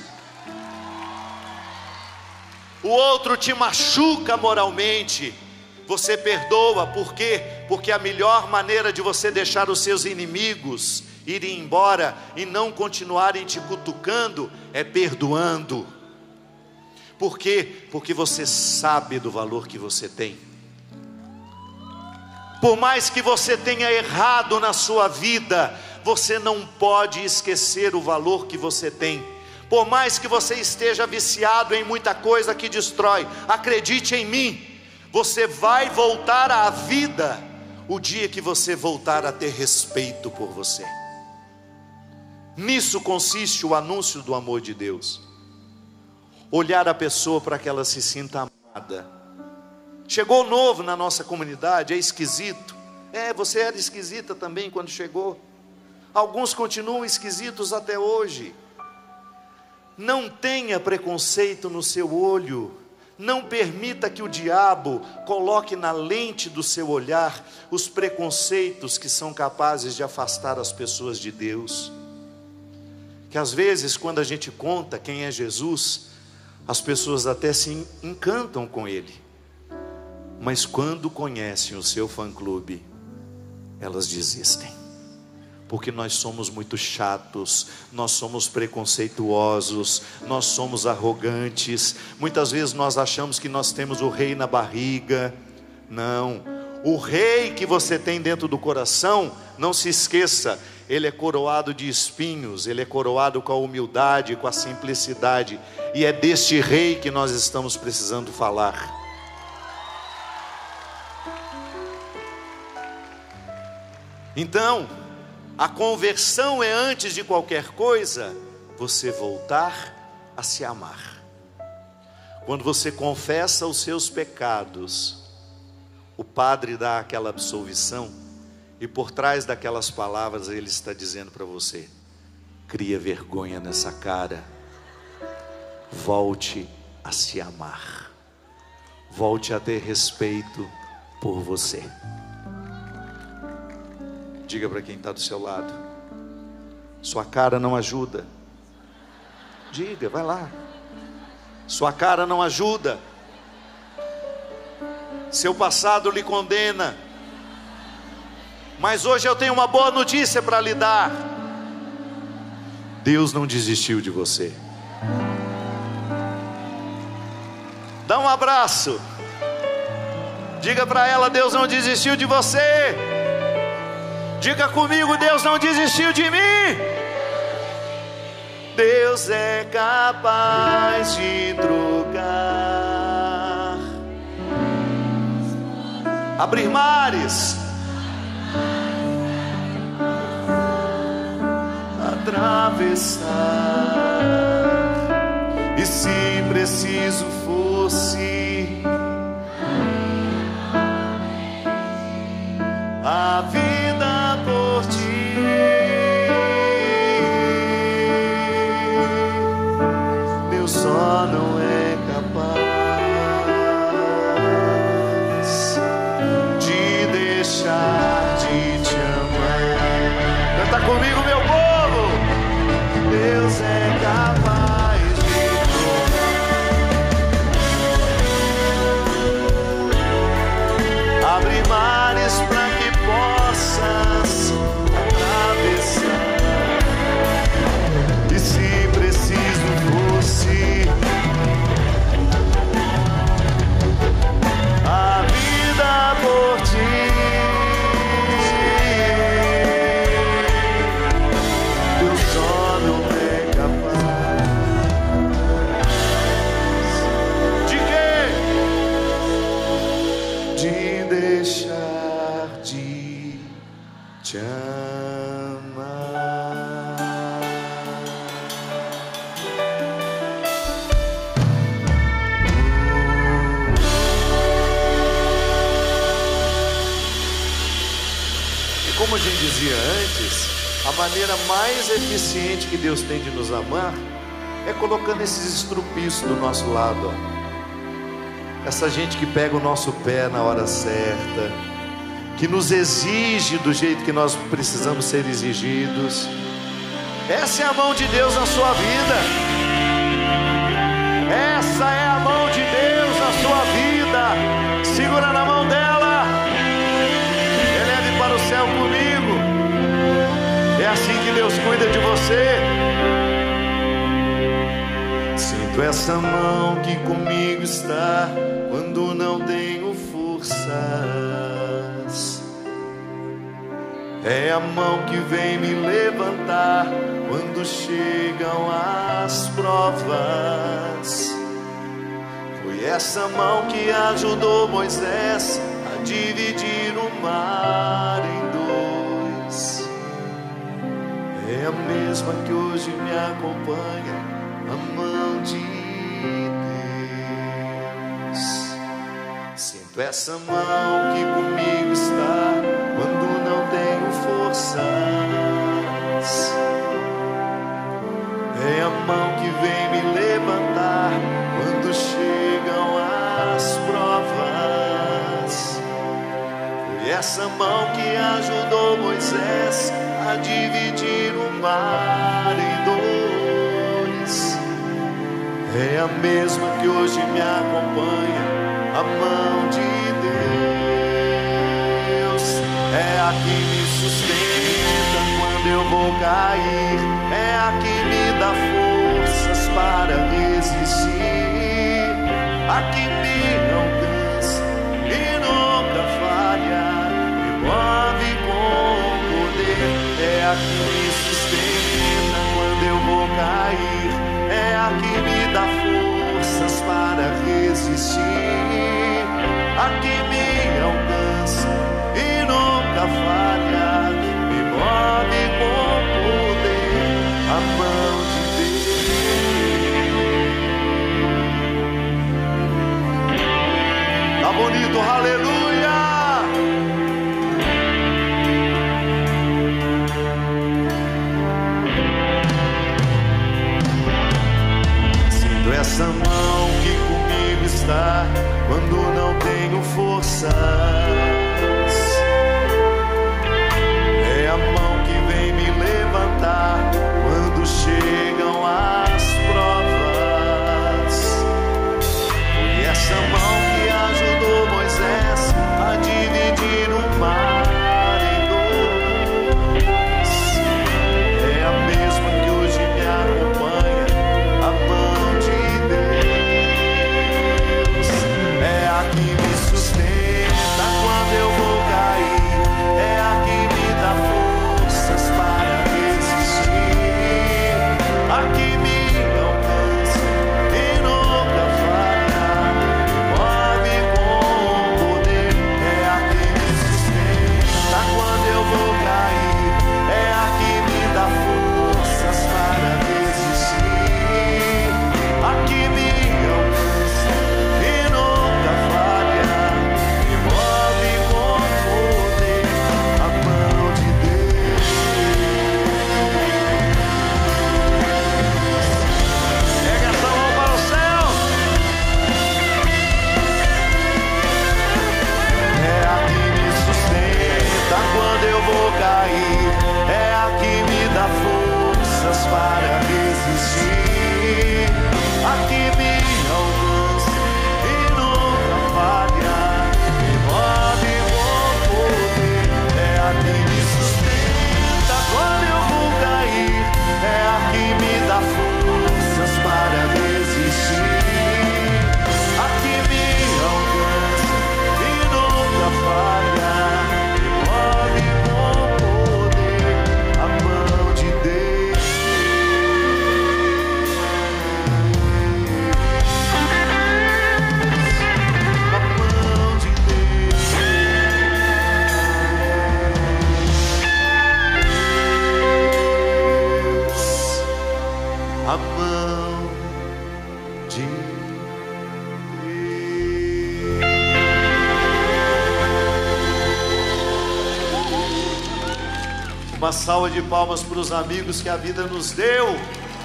O outro te machuca moralmente, você perdoa. Por quê? Porque a melhor maneira de você deixar os seus inimigos irem embora e não continuarem te cutucando é perdoando. Por quê? Porque você sabe do valor que você tem. Por mais que você tenha errado na sua vida, você não pode esquecer o valor que você tem. Por mais que você esteja viciado em muita coisa que destrói, acredite em mim, você vai voltar à vida o dia que você voltar a ter respeito por você. Nisso consiste o anúncio do amor de Deus. Olhar a pessoa para que ela se sinta amada. Chegou novo na nossa comunidade, é esquisito. É, você era esquisita também quando chegou. Alguns continuam esquisitos até hoje. Não tenha preconceito no seu olho. Não permita que o diabo coloque na lente do seu olhar os preconceitos que são capazes de afastar as pessoas de Deus. Que às vezes, quando a gente conta quem é Jesus, as pessoas até se encantam com Ele, mas quando conhecem o seu fã-clube, elas desistem, porque nós somos muito chatos, nós somos preconceituosos, nós somos arrogantes. Muitas vezes nós achamos que nós temos o rei na barriga. Não, o rei que você tem dentro do coração, não se esqueça, ele é coroado de espinhos, ele é coroado com a humildade, com a simplicidade, e é deste rei que nós estamos precisando falar. Então, a conversão é, antes de qualquer coisa, você voltar a se amar. Quando você confessa os seus pecados, o padre dá aquela absolvição, e por trás daquelas palavras ele está dizendo para você: cria vergonha nessa cara, volte a se amar, volte a ter respeito por você. Diga para quem está do seu lado: sua cara não ajuda. Diga, vai lá. Sua cara não ajuda. Seu passado lhe condena. Mas hoje eu tenho uma boa notícia para lhe dar. Deus não desistiu de você. Dá um abraço. Diga para ela: Deus não desistiu de você. Diga comigo: Deus não desistiu de mim. Deus é capaz de trocar, abrir mares, atravessar, e se preciso fosse, a vida por ti. Deus só não é capaz de deixar de te amar. Canta comigo, meu povo. Deus é capaz de provar, abrir mares para que possas atravessar. deixar de te amar. E como a gente dizia antes, a maneira mais eficiente que Deus tem de nos amar é colocando esses estrupiços do nosso lado, ó. Essa gente que pega o nosso pé na hora certa, que nos exige do jeito que nós precisamos ser exigidos. Essa é a mão de Deus na sua vida. Essa é a mão de Deus na sua vida. Segura na mão dela, eleve para o céu comigo. É assim que Deus cuida de você. Sinto essa mão que comigo está quando não tenho forças. É a mão que vem me levantar quando chegam as provas. Foi essa mão que ajudou Moisés a dividir o mar em dois. É a mesma que hoje me acompanha, a mão de Deus. Sinto essa mão que comigo está quando não tenho forças. É a mão que vem me levantar quando chegam as provas. Foi essa mão que ajudou Moisés a dividir o mar em dois. É a mesma que hoje me acompanha, a mão de Deus. É a que me sustenta quando eu vou cair, é a que me dá forças para resistir, a que me alcança e nunca falha, me move com poder. É a que me sustenta quando eu vou cair, é a que me dá forças para resistir, a que me alcança e nunca falha, me move com poder, a mão de Deus. Tá bonito, aleluia! Essa mão que comigo está quando não tenho forças. É a mão que vem me levantar quando chegam as provas. Foi essa mão que ajudou Moisés a dividir o mar em dois. É a mesma que hoje me acompanha, a mão de Deus. É a que me sustenta Uma salva de palmas para os amigos que a vida nos deu.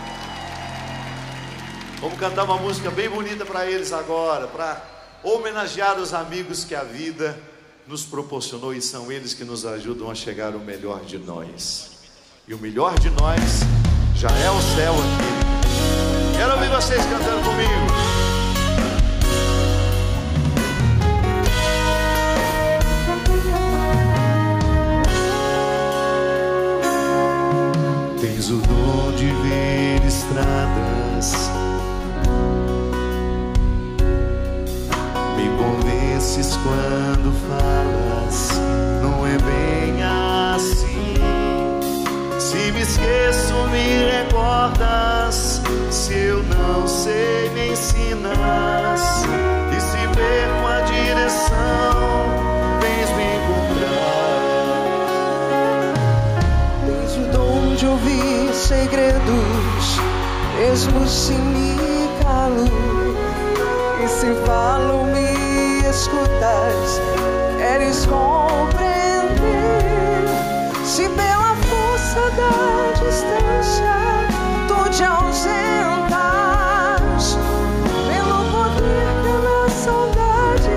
Vamos cantar uma música bem bonita para eles agora, para homenagear os amigos que a vida nos proporcionou, e são eles que nos ajudam a chegar ao melhor de nós. E o melhor de nós já é o céu aqui. Quero ouvir vocês cantando comigo. Tens o dom de ver estradas, me convences quando falas, não é bem assim. Se me esqueço, me recordas, se eu não sei, me ensinas, e se perco a direção, vens me encontrar. Tens o dom de ouvir segredos, mesmo se me calo, e se falo, me escutas, queres compreender. Se pela força da distância tu te ausentas, pelo poder pela saudade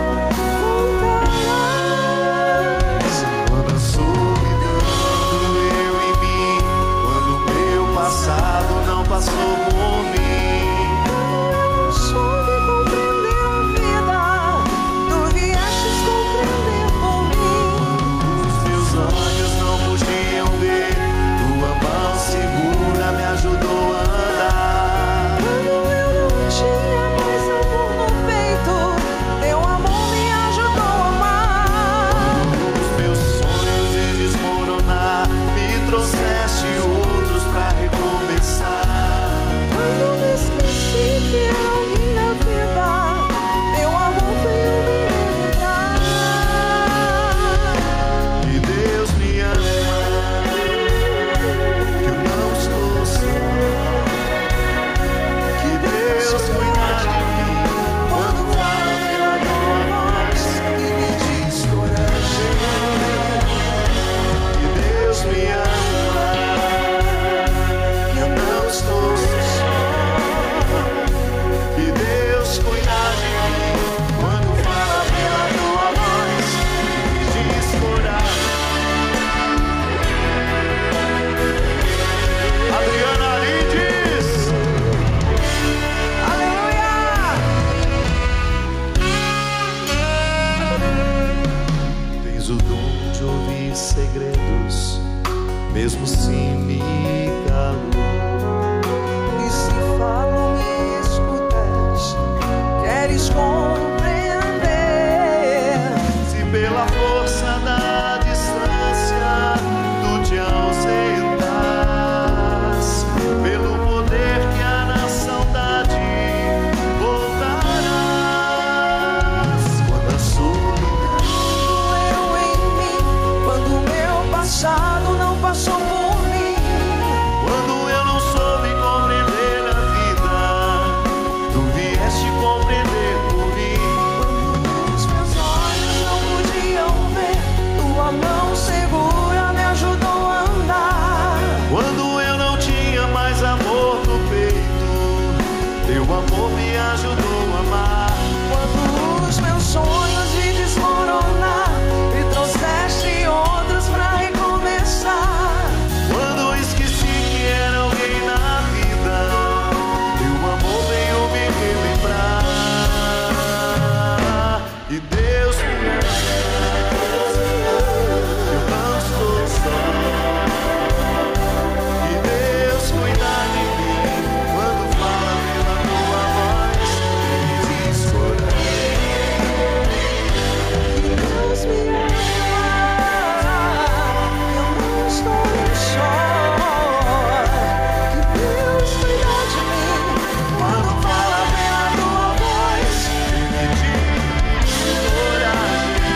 voltarás. Quando a solidão doeu em mim, quando o meu passado não passou por mim, eu soube compreender a vida, tu viestes compreender por mim. os meus olhos não podiam ver, tua mão segura me ajudou a andar. Quando eu não tinha mais amor no peito, teu amor me ajudou a amar. Os meus sonhos de desmoronar, me trouxeste outros pra recomeçar. Quando me esqueci que era minha vida, teu amor veio me lembrar. Que Deus me ama, que eu não estou só, que Deus cuida de mim quando fala pela tua voz e me diz coragem. Que Deus me ama, que eu não estou só, que Deus cuida de mim quando fala pela tua voz e me diz coragem. Adriana Lindes. Aleluia! Tens o dom de ouvir segredos, mesmo se me calo. E se falo, me escutas, queres compreender. Se pela força da distância tu te ausentas, pelo poder que há na saudade voltarás. Quando a solidão Doeu em mim, quando o meu passado não passou por mim. quando eu não soube compreender a vida, tu vieste compreender por mim. Os meus olhos não podiam ver, tua mão segura me ajudou a andar. Quando eu não tinha mais amor no peito, teu amor me ajudou a amar. Quando os meus sonhos de desmoronar, me trouxeste outros pra recomeçar. Quando eu esqueci que era alguém na vida, teu amor veio me relembrar. E Deus me ama, eu não estou só. Que Deus cuida de mim quando fala pela tua voz e me diz coragem. Deus me ama, eu não estou só. Que Deus cuida de mim quando fala pela tua voz. E me diz coragem.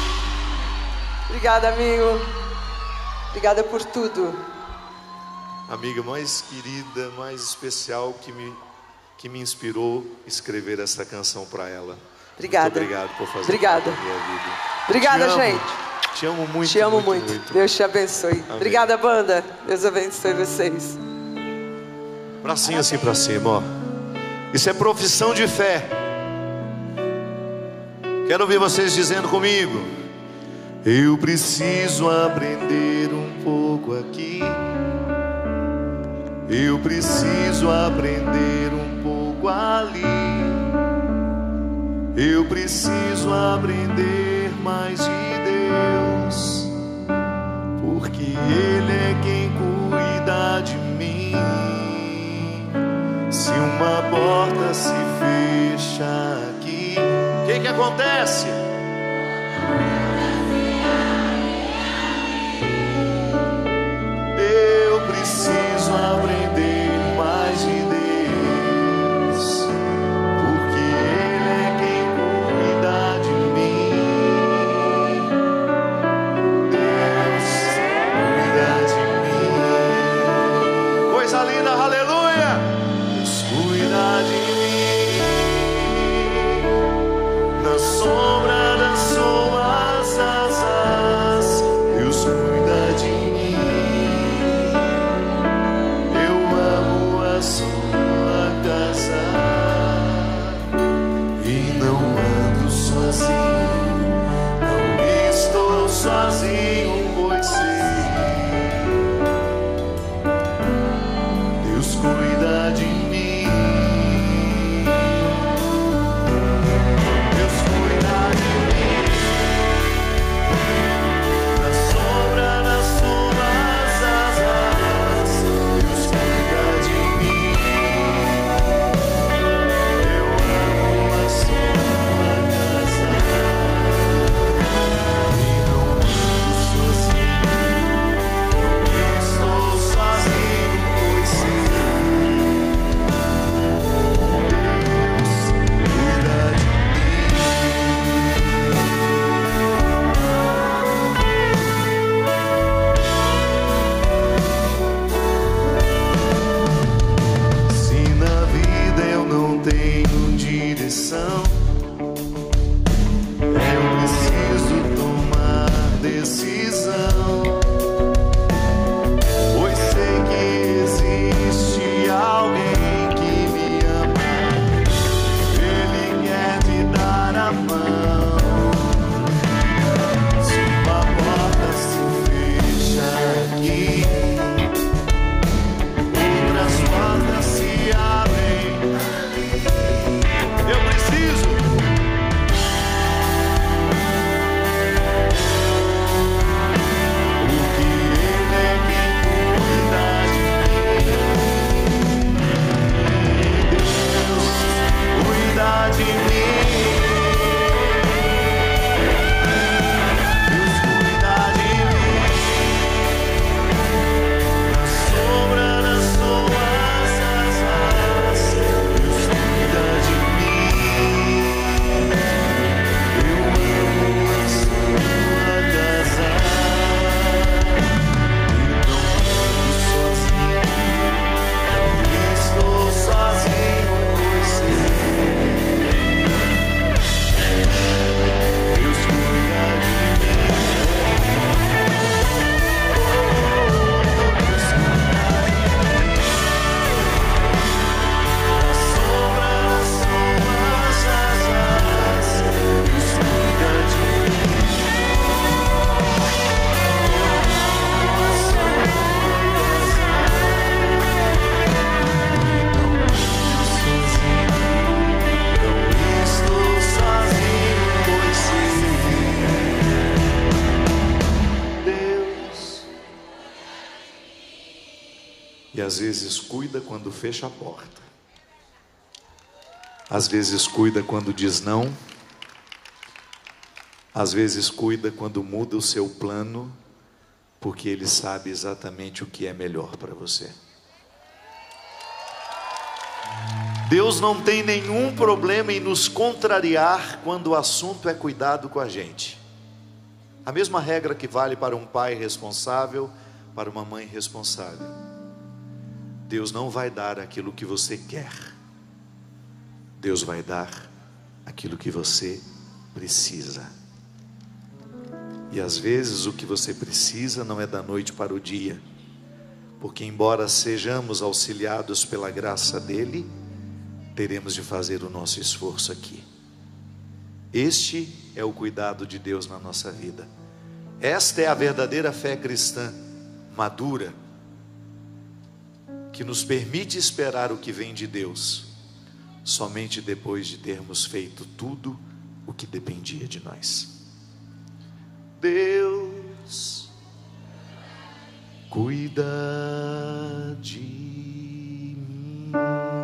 Obrigada, amigo. Obrigada por tudo. amiga mais querida, mais especial, que me, que me inspirou a escrever essa canção para ela. Obrigada. Muito obrigado por fazer Obrigada. parte da minha vida. Obrigada, te amo, gente. Te amo muito. Te amo muito, muito. muito. Deus te abençoe. Amém. Obrigada, banda. Deus abençoe vocês. Bracinho assim para cima, ó. Isso é profissão de fé. Quero ouvir vocês dizendo comigo: eu preciso aprender um pouco aqui. Eu preciso aprender um pouco ali. Eu preciso aprender mais de Deus, porque Ele é quem cuida de mim. Se uma porta se fecha aqui, o que que acontece? Eu preciso aprender mais de Deus, porque Ele é quem cuida de mim. Deus cuida de mim. Coisa linda, aleluia! Deus cuida de mim. Na sombra das suas asas, Deus cuida de mim. Eu amo a sua casa e não ando sozinho. Não estou sozinho, pois sei, Deus cuida de mim. E às vezes cuida quando fecha a porta. Às vezes cuida quando diz não. Às vezes cuida quando muda o seu plano, porque Ele sabe exatamente o que é melhor para você. Deus não tem nenhum problema em nos contrariar quando o assunto é cuidado com a gente. A mesma regra que vale para um pai responsável, para uma mãe responsável. Deus não vai dar aquilo que você quer. Deus vai dar aquilo que você precisa. E às vezes o que você precisa não é da noite para o dia, porque embora sejamos auxiliados pela graça dele, teremos de fazer o nosso esforço aqui. Este é o cuidado de Deus na nossa vida. Esta é a verdadeira fé cristã madura, que nos permite esperar o que vem de Deus, somente depois de termos feito tudo o que dependia de nós. Deus cuida de mim.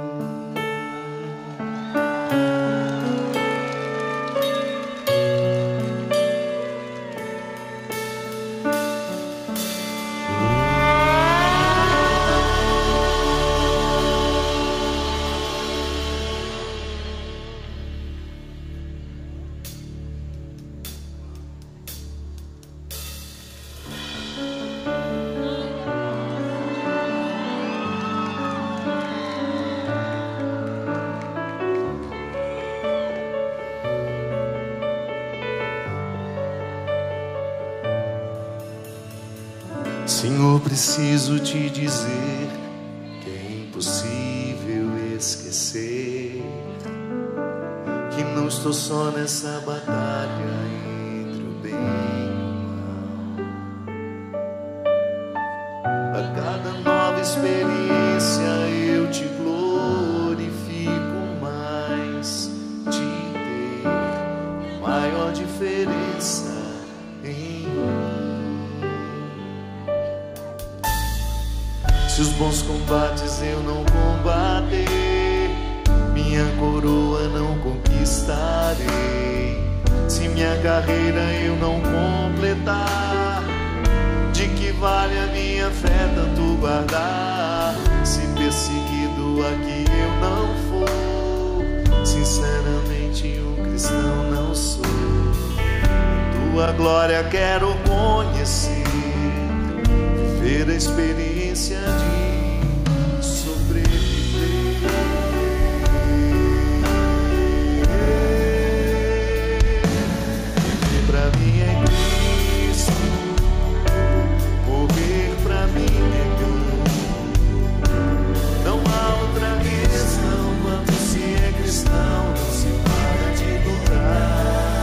Senhor, preciso te dizer que é impossível esquecer que não estou só nessa batalha entre o bem e o mal. A cada nova experiência eu te glorifico mais, de ter maior diferença em mim. Se os bons combates eu não combater, minha coroa não conquistarei. Se minha carreira eu não completar, de que vale a minha fé tanto guardar? Se perseguido aqui eu não for, sinceramente um cristão não sou. Tua glória quero conhecer, viver a experiência de sobreviver. Viver pra mim é Cristo, morrer pra mim é ganho. Não há outra questão, quando se é cristão não se para de lutar.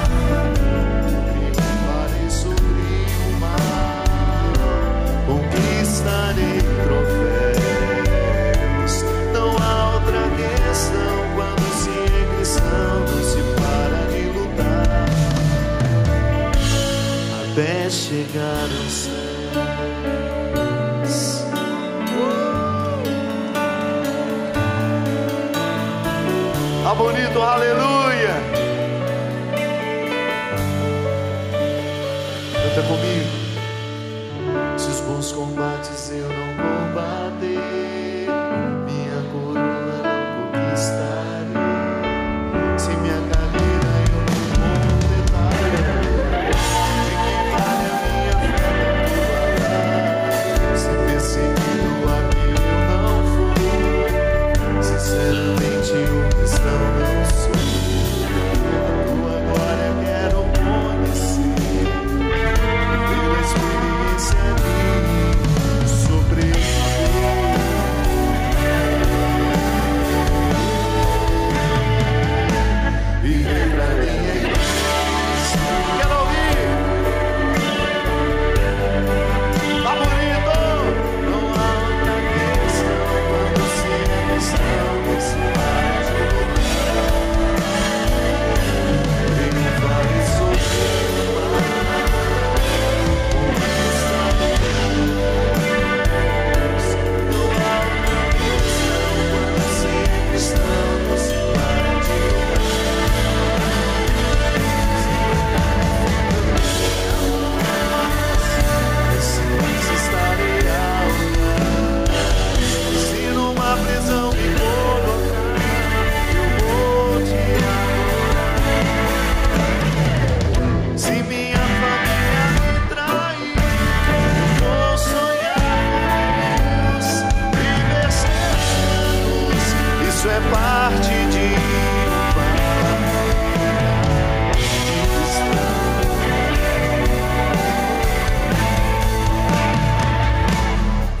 Preparei sobre o mar, conquistarei troféus. Não há outra questão, quando se é cristão não se para de lutar, até chegar aos céus. Tá bonito, aleluia. Canta comigo. Se os bons combates eu não combater, minha coroa não conquistarei. Se minha carreira eu não completar, de que vale a minha fé tanto guardar? Se perseguido aqui eu não for, sinceramente um cristão não sou.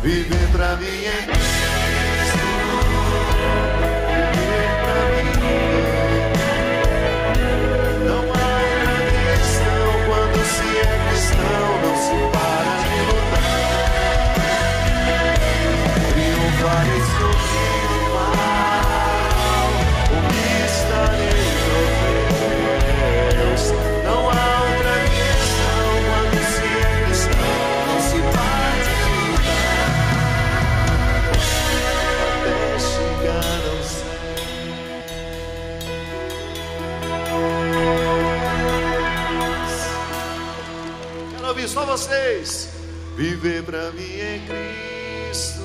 Viver pra mim é Cristo. Viver pra mim. Não há outra questão. Quando se é cristão, não se para de lutar. Triunfar e sorrir o mal, conquistarei troféus. Não há outra questão. Quando se é cristão, não se para de lutar até chegar ao céu. Quero ouvir só vocês. Viver pra mim é Cristo.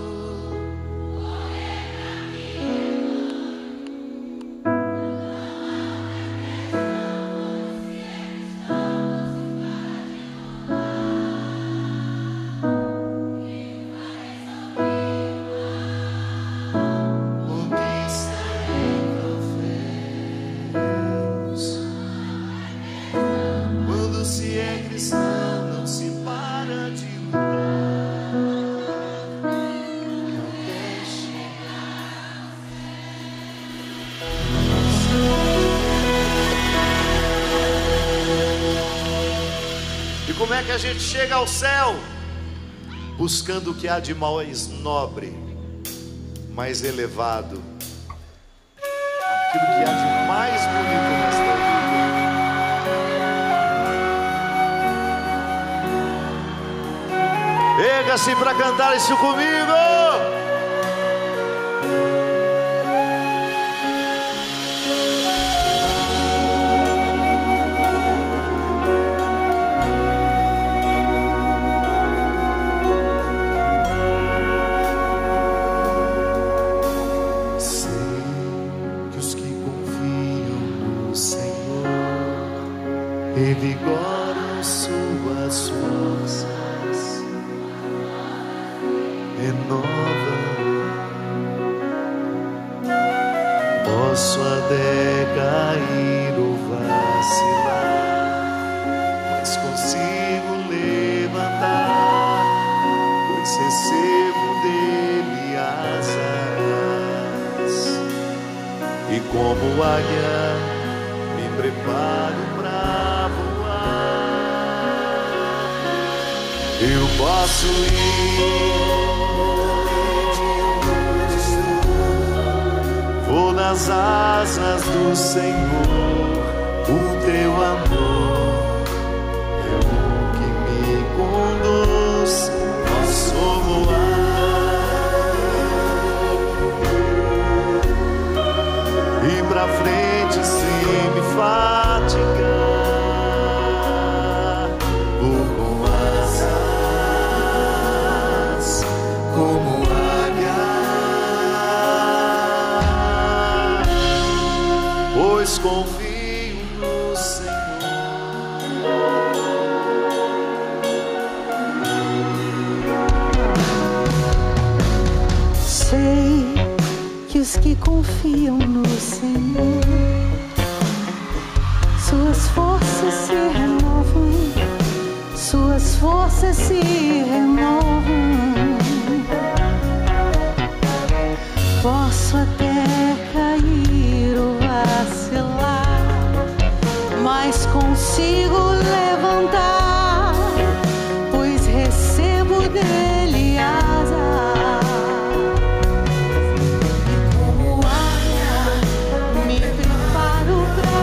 Quando se é cristão, não se para de lutar até chegar. E como é que a gente chega ao céu? Buscando o que há de mais nobre, mais elevado, aquilo que há de mais bonito nesta vida. Erga-se para cantar isso comigo. Sei que os que confiam no Senhor revigoram suas forças, renova. Posso até cair ou vacilar, mas consigo levantar, pois recebo dele asas. E como águia me preparo pra voar. Eu posso ir, vou nas asas do Senhor. O teu amor é o que me conduz. Posso voar e pra frente sem me fatigar. Vou com asas como águia, pois confio no Senhor. Sei que os que confiam no Senhor, suas forças se renovam, suas forças se renovam. Posso até cair ou vacilar, mas consigo levantar, pois recebo dele asas. Como águia me preparo pra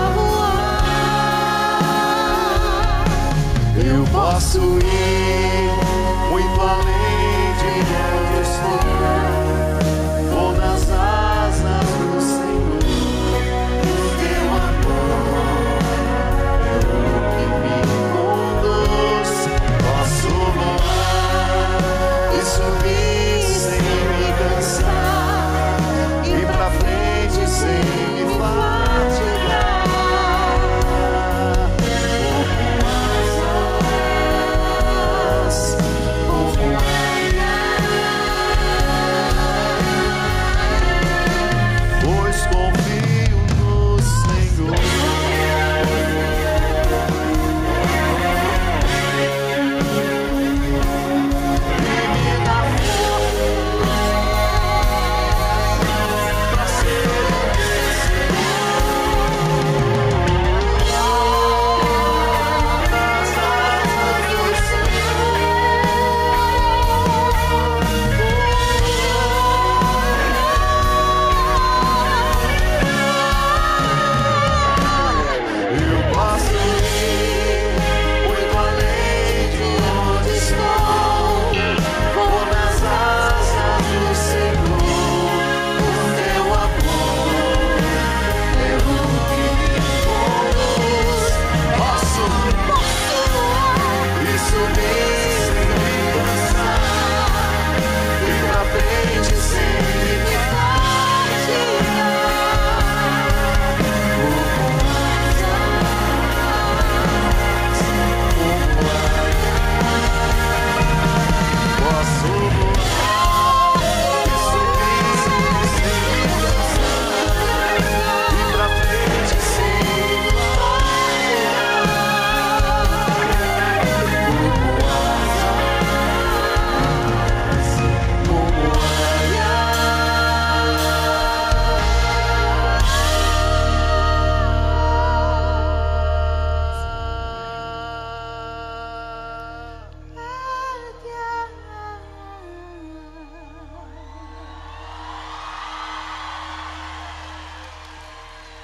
voar. Eu posso ir muito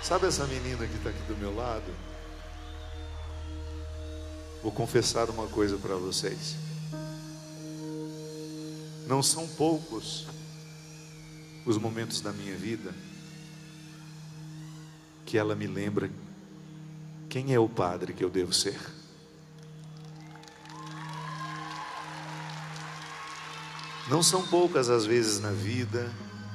Sabe essa menina que está aqui do meu lado? Vou confessar uma coisa para vocês. Não são poucos os momentos da minha vida que ela me lembra quem é o padre que eu devo ser. Não são poucas as vezes na vida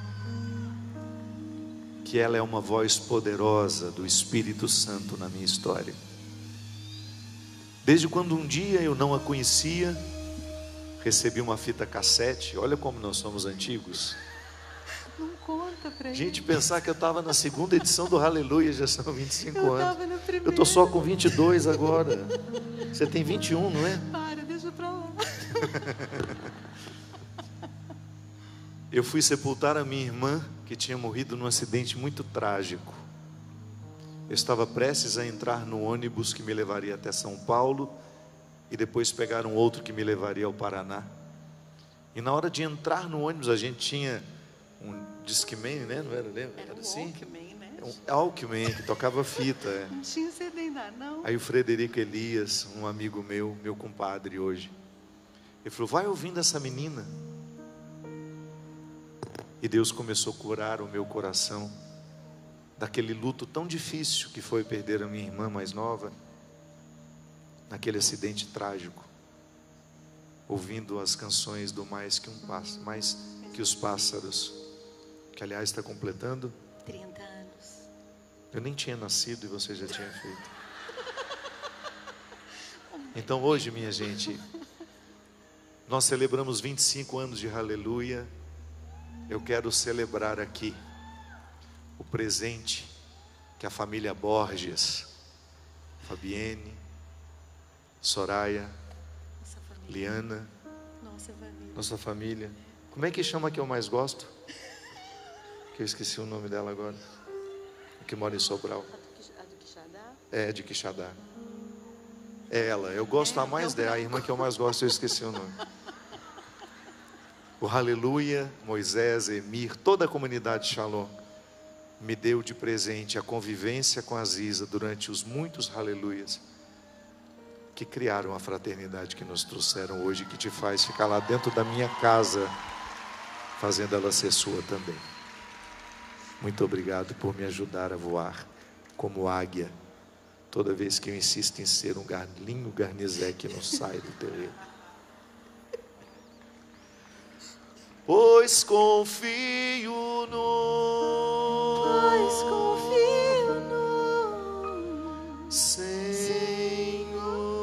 que ela é uma voz poderosa do Espírito Santo na minha história. Desde quando um dia eu não a conhecia, recebi uma fita cassete. Olha como nós somos antigos. Não conta pra ele. Gente, pensar que eu estava na segunda edição do Aleluia, já são vinte e cinco Eu anos. tava na Eu primeira. estou só com vinte e dois agora. Você tem vinte e um, não é? Para, deixa pra lá. Eu fui sepultar a minha irmã, que tinha morrido num acidente muito trágico. Eu estava prestes a entrar no ônibus que me levaria até São Paulo e depois pegar um outro que me levaria ao Paraná. E na hora de entrar no ônibus, a gente tinha um Discman, né? Não era, lembra? Era Era um assim? Walkman, né? Um Walkman, que tocava fita. É. Não tinha C D ainda, não. Aí o Frederico Elias, um amigo meu, meu compadre hoje, ele falou, vai ouvindo essa menina. E Deus começou a curar o meu coração daquele luto tão difícil que foi perder a minha irmã mais nova, naquele acidente trágico, ouvindo as canções do Mais que um Pássaro, Mais que os Pássaros, que aliás está completando trinta anos. Eu nem tinha nascido e você já tinha feito. Então hoje, minha gente, nós celebramos vinte e cinco anos de Aleluia. Eu quero celebrar aqui o presente que a família Borges, Fabienne, Soraya, Nossa família. Liana, Nossa família. nossa família. Como é que chama a que eu mais gosto? Que eu esqueci o nome dela agora. A que mora em Sobral. A do Quixadá? É, de Quixadá. É ela, eu gosto a mais dela. A irmã que eu mais gosto, eu esqueci o nome. O Aleluia, Moisés, Emir, toda a comunidade Shalom me deu de presente a convivência com a Ziza durante os muitos Aleluias que criaram a fraternidade que nos trouxeram hoje, que te faz ficar lá dentro da minha casa, fazendo ela ser sua também. Muito obrigado por me ajudar a voar como águia, toda vez que eu insisto em ser um galinho garnizé que não sai do terreno. Pois confio no, Pois confio no Senhor.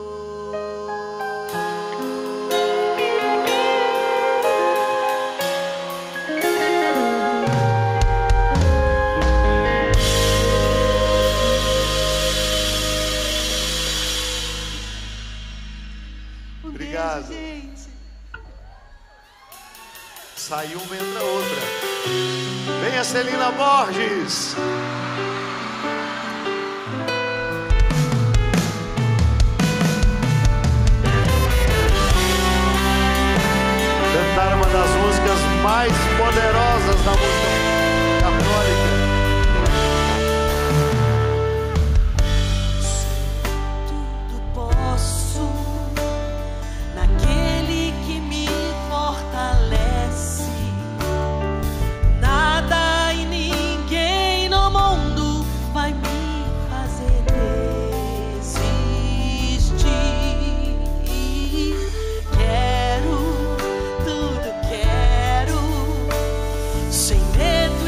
Um Obrigado. beijo, gente. Saiu uma, entra outra. Venha, Celina Borges. Cantar uma das músicas mais poderosas da música católica. Tudo posso naquele que me fortalece. Nada e ninguém no mundo vai me fazer desistir. Quero, tudo quero, sem medo.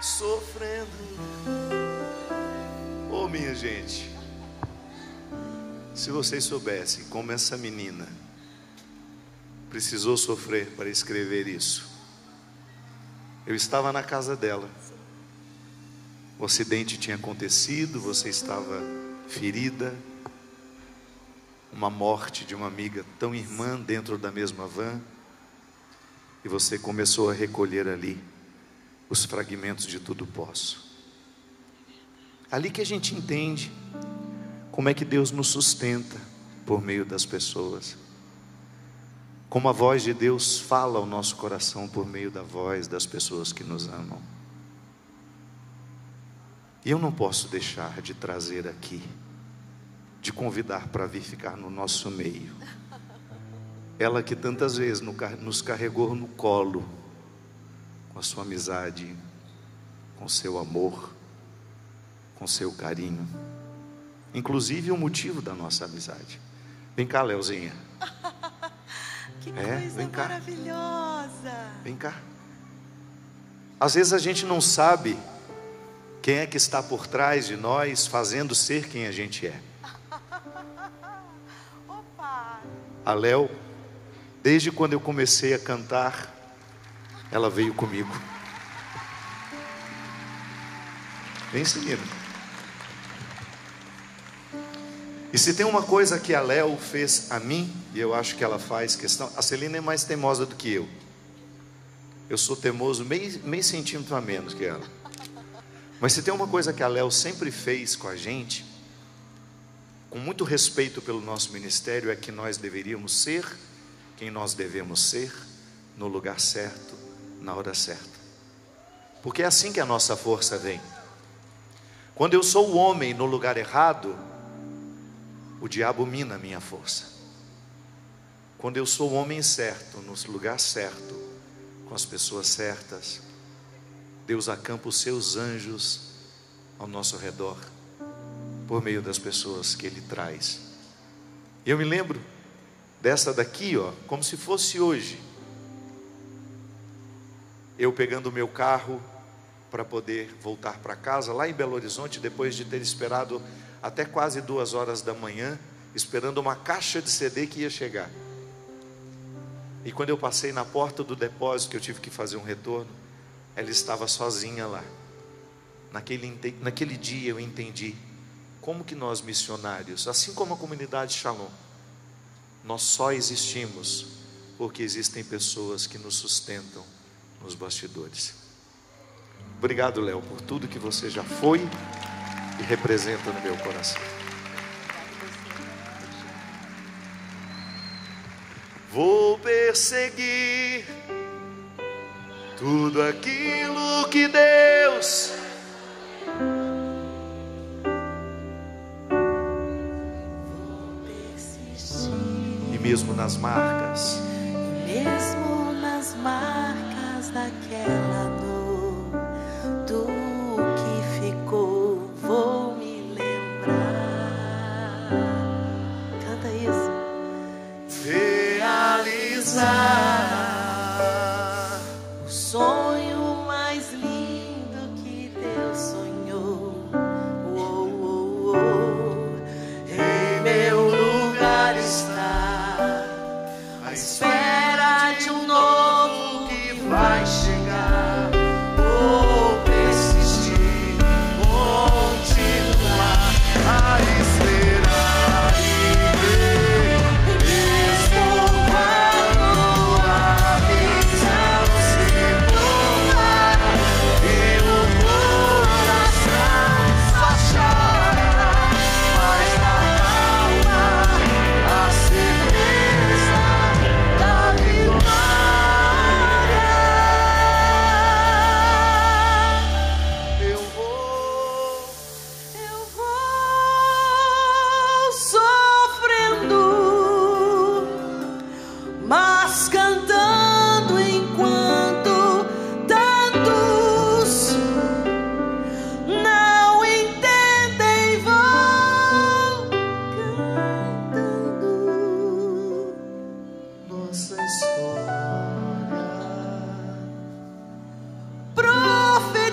sofrendo. Oh, minha gente, se vocês soubessem como essa menina precisou sofrer para escrever isso. Eu estava na casa dela, o acidente tinha acontecido, você estava ferida, uma morte de uma amiga tão irmã dentro da mesma van, e você começou a recolher ali os fragmentos de Tudo Posso. Ali que a gente entende como é que Deus nos sustenta por meio das pessoas, como a voz de Deus fala ao nosso coração por meio da voz das pessoas que nos amam. E eu não posso deixar de trazer aqui, de convidar para vir ficar no nosso meio, ela que tantas vezes nos carregou no colo, com a sua amizade, com seu amor, com seu carinho, inclusive o motivo da nossa amizade. Vem cá, Leozinha. Que É, coisa vem cá. maravilhosa. Vem cá. Às vezes a gente não sabe quem é que está por trás de nós, fazendo ser quem a gente é. Opa! A Léo, desde quando eu comecei a cantar, ela veio comigo. Vem seguindo. E se tem uma coisa que a Léo fez a mim, e eu acho que ela faz questão, a Celina é mais teimosa do que eu. Eu sou teimoso meio, meio centímetro a menos que ela. Mas se tem uma coisa que a Léo sempre fez com a gente, com muito respeito pelo nosso ministério, é que nós deveríamos ser quem nós devemos ser, no lugar certo, na hora certa. Porque é assim que a nossa força vem. Quando eu sou o homem no lugar errado, o diabo mina a minha força. Quando eu sou o homem certo, no lugar certo, com as pessoas certas, Deus acampa os seus anjos ao nosso redor, por meio das pessoas que Ele traz. E eu me lembro dessa daqui, ó, como se fosse hoje. Eu pegando o meu carro para poder voltar para casa, lá em Belo Horizonte, depois de ter esperado até quase duas horas da manhã, esperando uma caixa de C D que ia chegar. E quando eu passei na porta do depósito, que eu tive que fazer um retorno, ela estava sozinha lá. Naquele, naquele dia eu entendi como que nós missionários, assim como a comunidade Shalom, nós só existimos porque existem pessoas que nos sustentam nos bastidores. Obrigado, Léo, por tudo que você já foi e representa no meu coração. Vou perseguir tudo aquilo que Deus e mesmo nas marcas, Mesmo nas marcas daquela dor, do que ficou, vou me lembrar. Canta isso. realizar O sonho mais lindo que Deus sonhou. Oh, oh, oh. Em meu lugar está a espera de um novo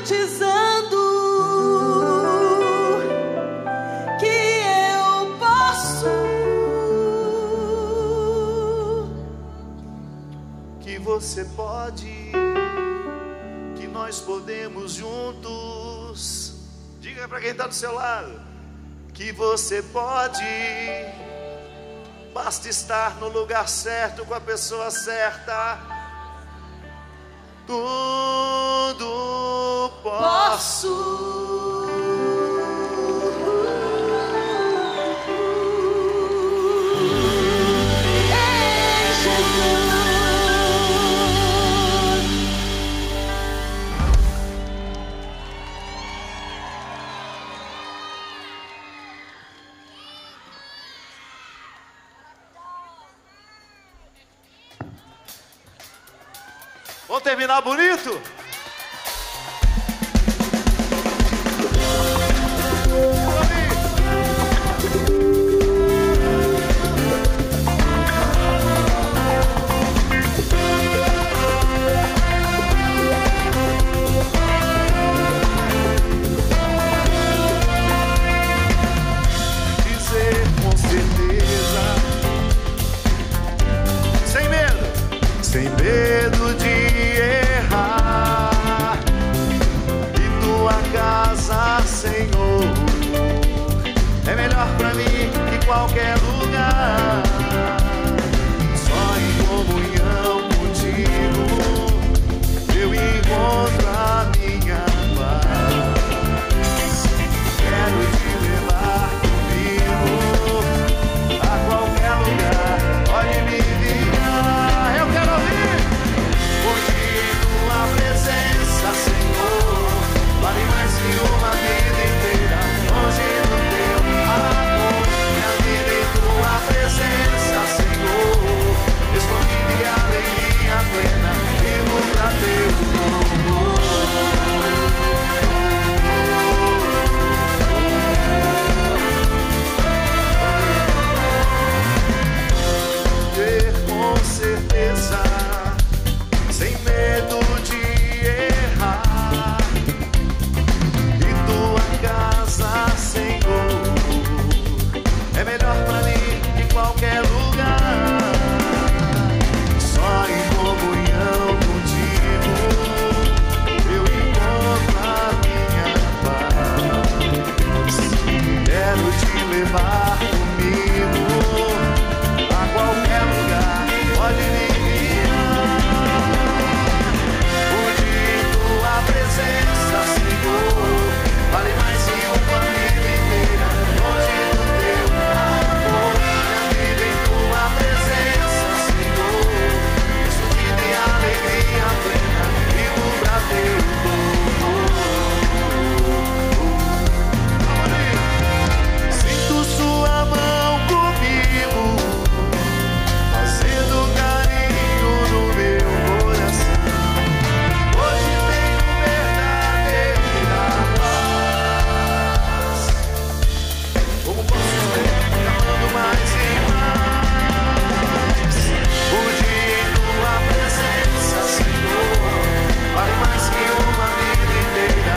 profetizando que eu posso, que você pode, que nós podemos juntos. Diga para quem está do seu lado que você pode. Basta estar no lugar certo com a pessoa certa. Tudo posso. Vamos terminar bonito? Dizer com certeza, sem medo, sem medo de errar, e tua casa, Senhor, é melhor pra mim que qualquer lugar. Só em comunhão contigo eu encontro a minha paz. Quero te levar comigo a qualquer lugar. Pode me ligar, eu quero ouvir. Onde tua presença, Senhor, vale mais que uma vida inteira. Longe do teu amor, minha vida em tua presença, Senhor, escondida e alegria plena, vivo pra teu louvor. Ter com certeza, sem medo de errar, e tua casa, Senhor, é melhor pra mim que qualquer lugar. Só em comunhão contigo eu encontro a minha paz. Quero te levar comigo a qualquer lugar. Pode me presença, Senhor, vale mais que uma vida inteira. Longe do teu amor, minha vida em tua presença, Senhor, escondida em alegria plena, vivo pra teu louvor. Sinto sua mão comigo, fazendo carinho no meu coração. Hoje tenho verdadeira paz. Como posso ser amando mais e mais? Hoje em tua presença, Senhor, vale mais que uma vida inteira.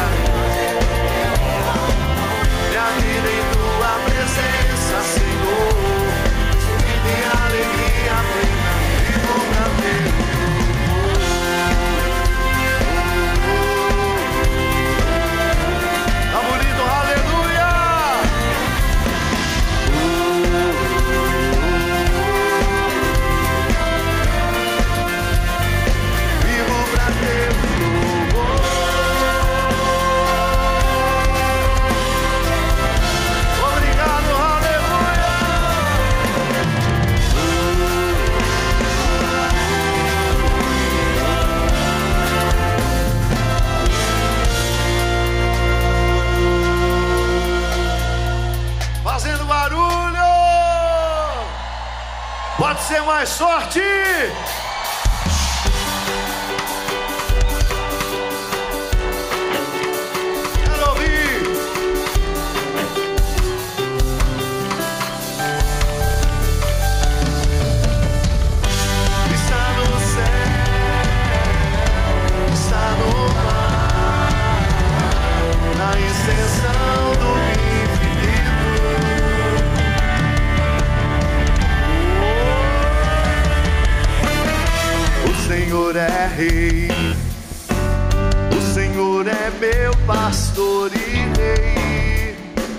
Minha vida em tua presença, Senhor, vida e alegria plena, vivo pra teu tá bonito, aleluia! Vivo pra teu louvor. Obrigado, aleluia! Fazendo barulho! Pode ser mais sorte! Quero ouvir! Está no céu, está no mar. O Senhor é meu pastor e rei.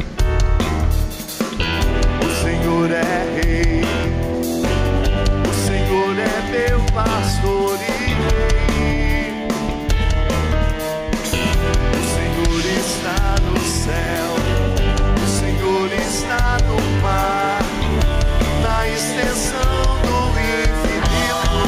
O Senhor é rei. O Senhor é meu pastor e rei. O Senhor está no céu. O Senhor está no mar, na extensão do infinito.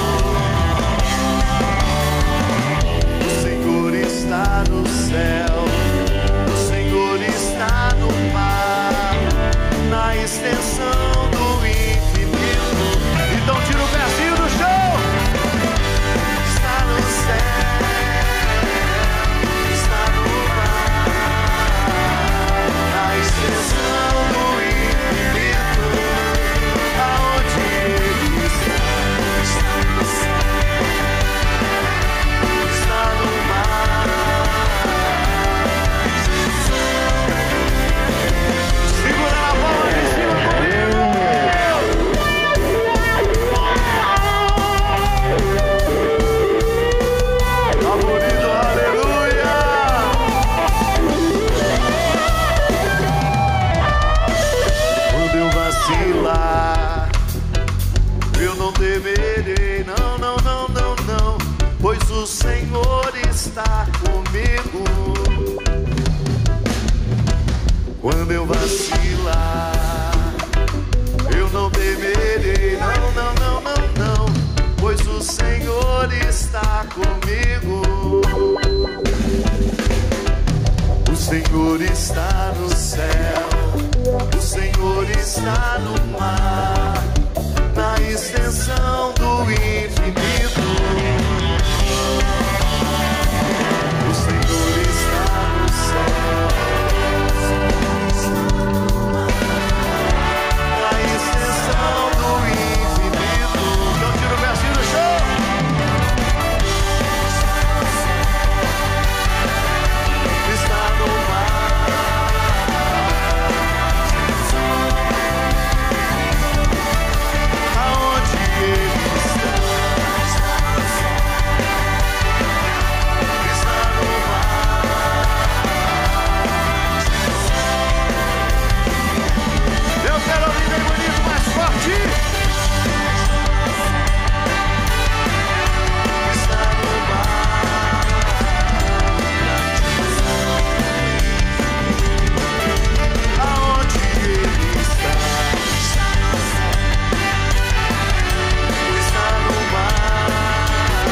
O Senhor está no céu. O Senhor está no mar, na extensão do infinito. Então tira o pezinho do chão. Está no céu, está no mar, na extensão do infinito. Aonde Ele está, está no céu, está no mar. Segura na bola de cima comigo. Tá bonito, aleluia. Quando eu vacilar, eu não temerei, não, não, não, não, não, pois o Senhor está comigo. Quando eu vacilar, eu não temerei, não, não, não, não, não, pois o Senhor está comigo. O Senhor está no céu, o Senhor está no mar, na extensão do infinito. O Senhor está no céu, na extensão do infinito. Então tira o versinho do chão. Está no mar, aonde Ele está, está no mar. Eu quero ouvir bem bonito, mais forte. Está no mar, aonde Ele está, está no mar.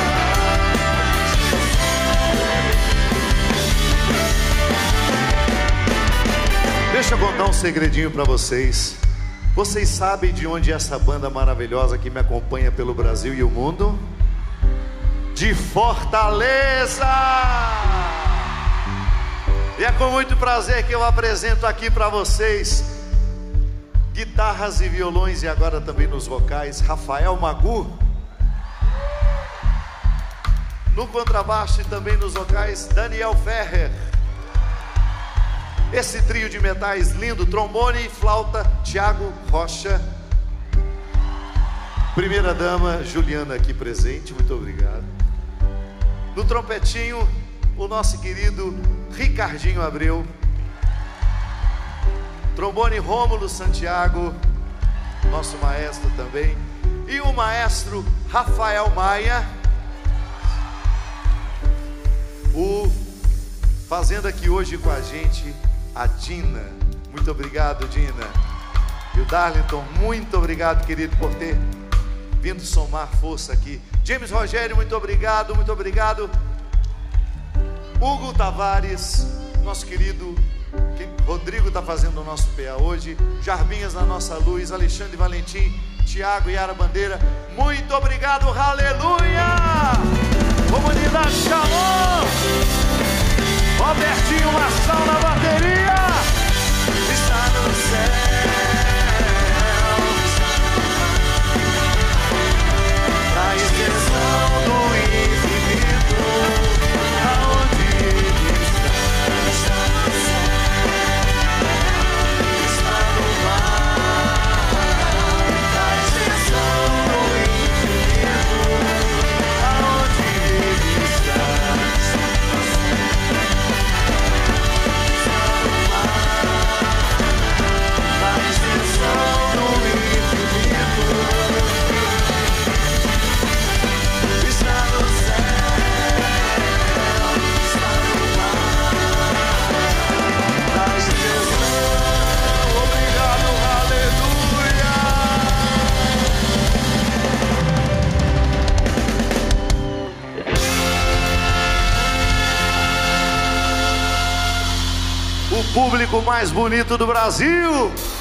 Deixa eu contar um segredinho pra vocês. Vocês sabem de onde é essa banda maravilhosa que me acompanha pelo Brasil e o mundo? De Fortaleza! E é com muito prazer que eu apresento aqui para vocês, guitarras e violões, e agora também nos vocais, Rafael Magu. No contrabaixo e também nos vocais, Daniel Ferrer. Esse trio de metais lindo, trombone e flauta, Tiago Rocha. Primeira dama, Juliana aqui presente, muito obrigado. No trompetinho, o nosso querido Ricardinho Abreu. Trombone, Rômulo Santiago, nosso maestro também. E o maestro Rafael Maia. O fazendo aqui hoje com a gente, a Dina. Muito obrigado, Dina. E o Darlington, muito obrigado, querido, por ter vindo somar força aqui. James Rogério, muito obrigado, muito obrigado. Hugo Tavares, nosso querido, que Rodrigo está fazendo o nosso P A hoje. Jarbinhas na nossa luz, Alexandre Valentim, Tiago e Yara Bandeira, muito obrigado, aleluia! Comunidade Shalom! Robertinho Marçal na bateria! Está no céu, na extensão do infinito, aonde Ele está, está no mar, na extensão do infinito, aonde o público mais bonito do Brasil.